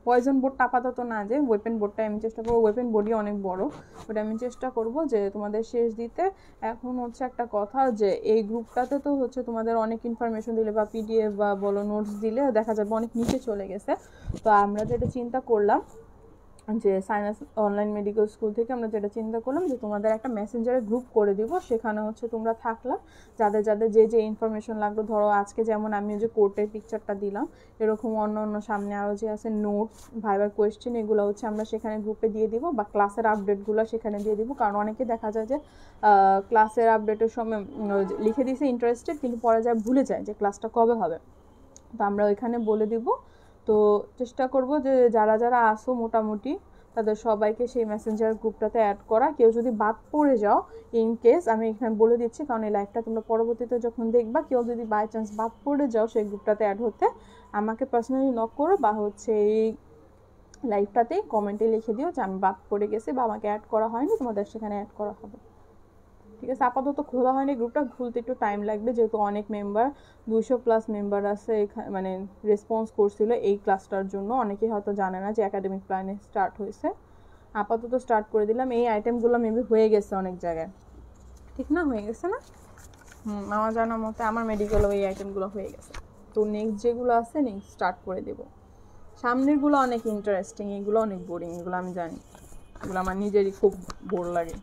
পয়জন বোর্ডটা আপাতত না, যে ওয়েপেন বোর্ডটা আমি চেষ্টা করবো, ওয়েপেন বোর্ডই অনেক বড়, ওটা আমি চেষ্টা করব যে তোমাদের শেষ দিতে। এখন হচ্ছে একটা কথা, যে এই গ্রুপটাতে তো হচ্ছে তোমাদের অনেক ইনফরমেশন দিলে বা পিডিএফ বা বলো নোটস দিলে দেখা যাবে অনেক নিচে চলে গেছে। তো আমরা যেটা চিন্তা করলাম যে সাইনাস অনলাইন মেডিকেল স্কুল থেকে আমরা যেটা চিন্তা করলাম যে তোমাদের একটা মেসেঞ্জারে গ্রুপ করে দিব, সেখানে হচ্ছে তোমরা থাকলা, যাদের যাদের যে যে ইনফরমেশন লাগলো, ধরো আজকে যেমন আমি যে কোর্টের পিকচারটা দিলাম, এরকম অন্য অন্য সামনে আরও যে আছে নোটস, ভাইবার কোয়েশ্চেন, এগুলো হচ্ছে আমরা সেখানে গ্রুপে দিয়ে দিব, বা ক্লাসের আপডেটগুলো সেখানে দিয়ে দিব। কারণ অনেকে দেখা যায় যে ক্লাসের আপডেটের সময় লিখে দিয়েছে ইন্টারেস্টেড, কিন্তু পরে যায় ভুলে যায় যে ক্লাসটা কবে হবে। তো আমরা ওইখানে বলে দিব। তো চেষ্টা করব যে যারা যারা আসো মোটামুটি তাদের সবাইকে সেই মেসেঞ্জার গ্রুপটাতে অ্যাড করা। কেউ যদি বাদ পড়ে যাও, ইন কেস আমি এখানে বলে দিচ্ছি, কারণ এই লাইভটা তোমরা পরবর্তীতে যখন দেখবা, কেউ যদি বাই চান্স বাদ পড়ে যাও সেই গ্রুপটাতে অ্যাড হতে, আমাকে পার্সোনালি নক করো, বা হচ্ছে এই লাইভটাতেই কমেন্টে লিখে দিও যে আমি বাদ পড়ে গেছি বা আমাকে অ্যাড করা হয়নি, তোমাদের সেখানে অ্যাড করা হবে। ঠিক আছে, আপাতত খোলা হয়নি গ্রুপটা, খুলতে একটু টাইম লাগবে, যেহেতু অনেক মেম্বার, 200+ মেম্বার আছে মানে রেসপন্স করছিল এই ক্লাসটার জন্য। অনেকেই হয়তো জানে না যে একাডেমিক প্ল্যানে স্টার্ট হয়েছে। আপাতত স্টার্ট করে দিলাম। এই আইটেমগুলো মেবি হয়ে গেছে অনেক জায়গায়, ঠিক না? হয়ে গেছে না? আমার জানার মতে আমার মেডিকেলও এই আইটেমগুলো হয়ে গেছে। তো নেক্সট যেগুলো আছে নেক্সট স্টার্ট করে দেব। সামনেরগুলো অনেক ইন্টারেস্টিং, এগুলো অনেক বোরিং, এগুলো আমি জানি, এগুলো আমার নিজেরই খুব বোর লাগে।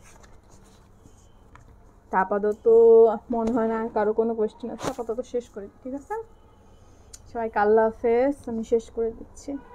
আপাতত মনে হয় না কারো কোনো কোয়েশ্চেন আছে, আপাতত শেষ করে, ঠিক আছে? সবাইকে আল্লাহ হাফেজ, আমি শেষ করে দিচ্ছি।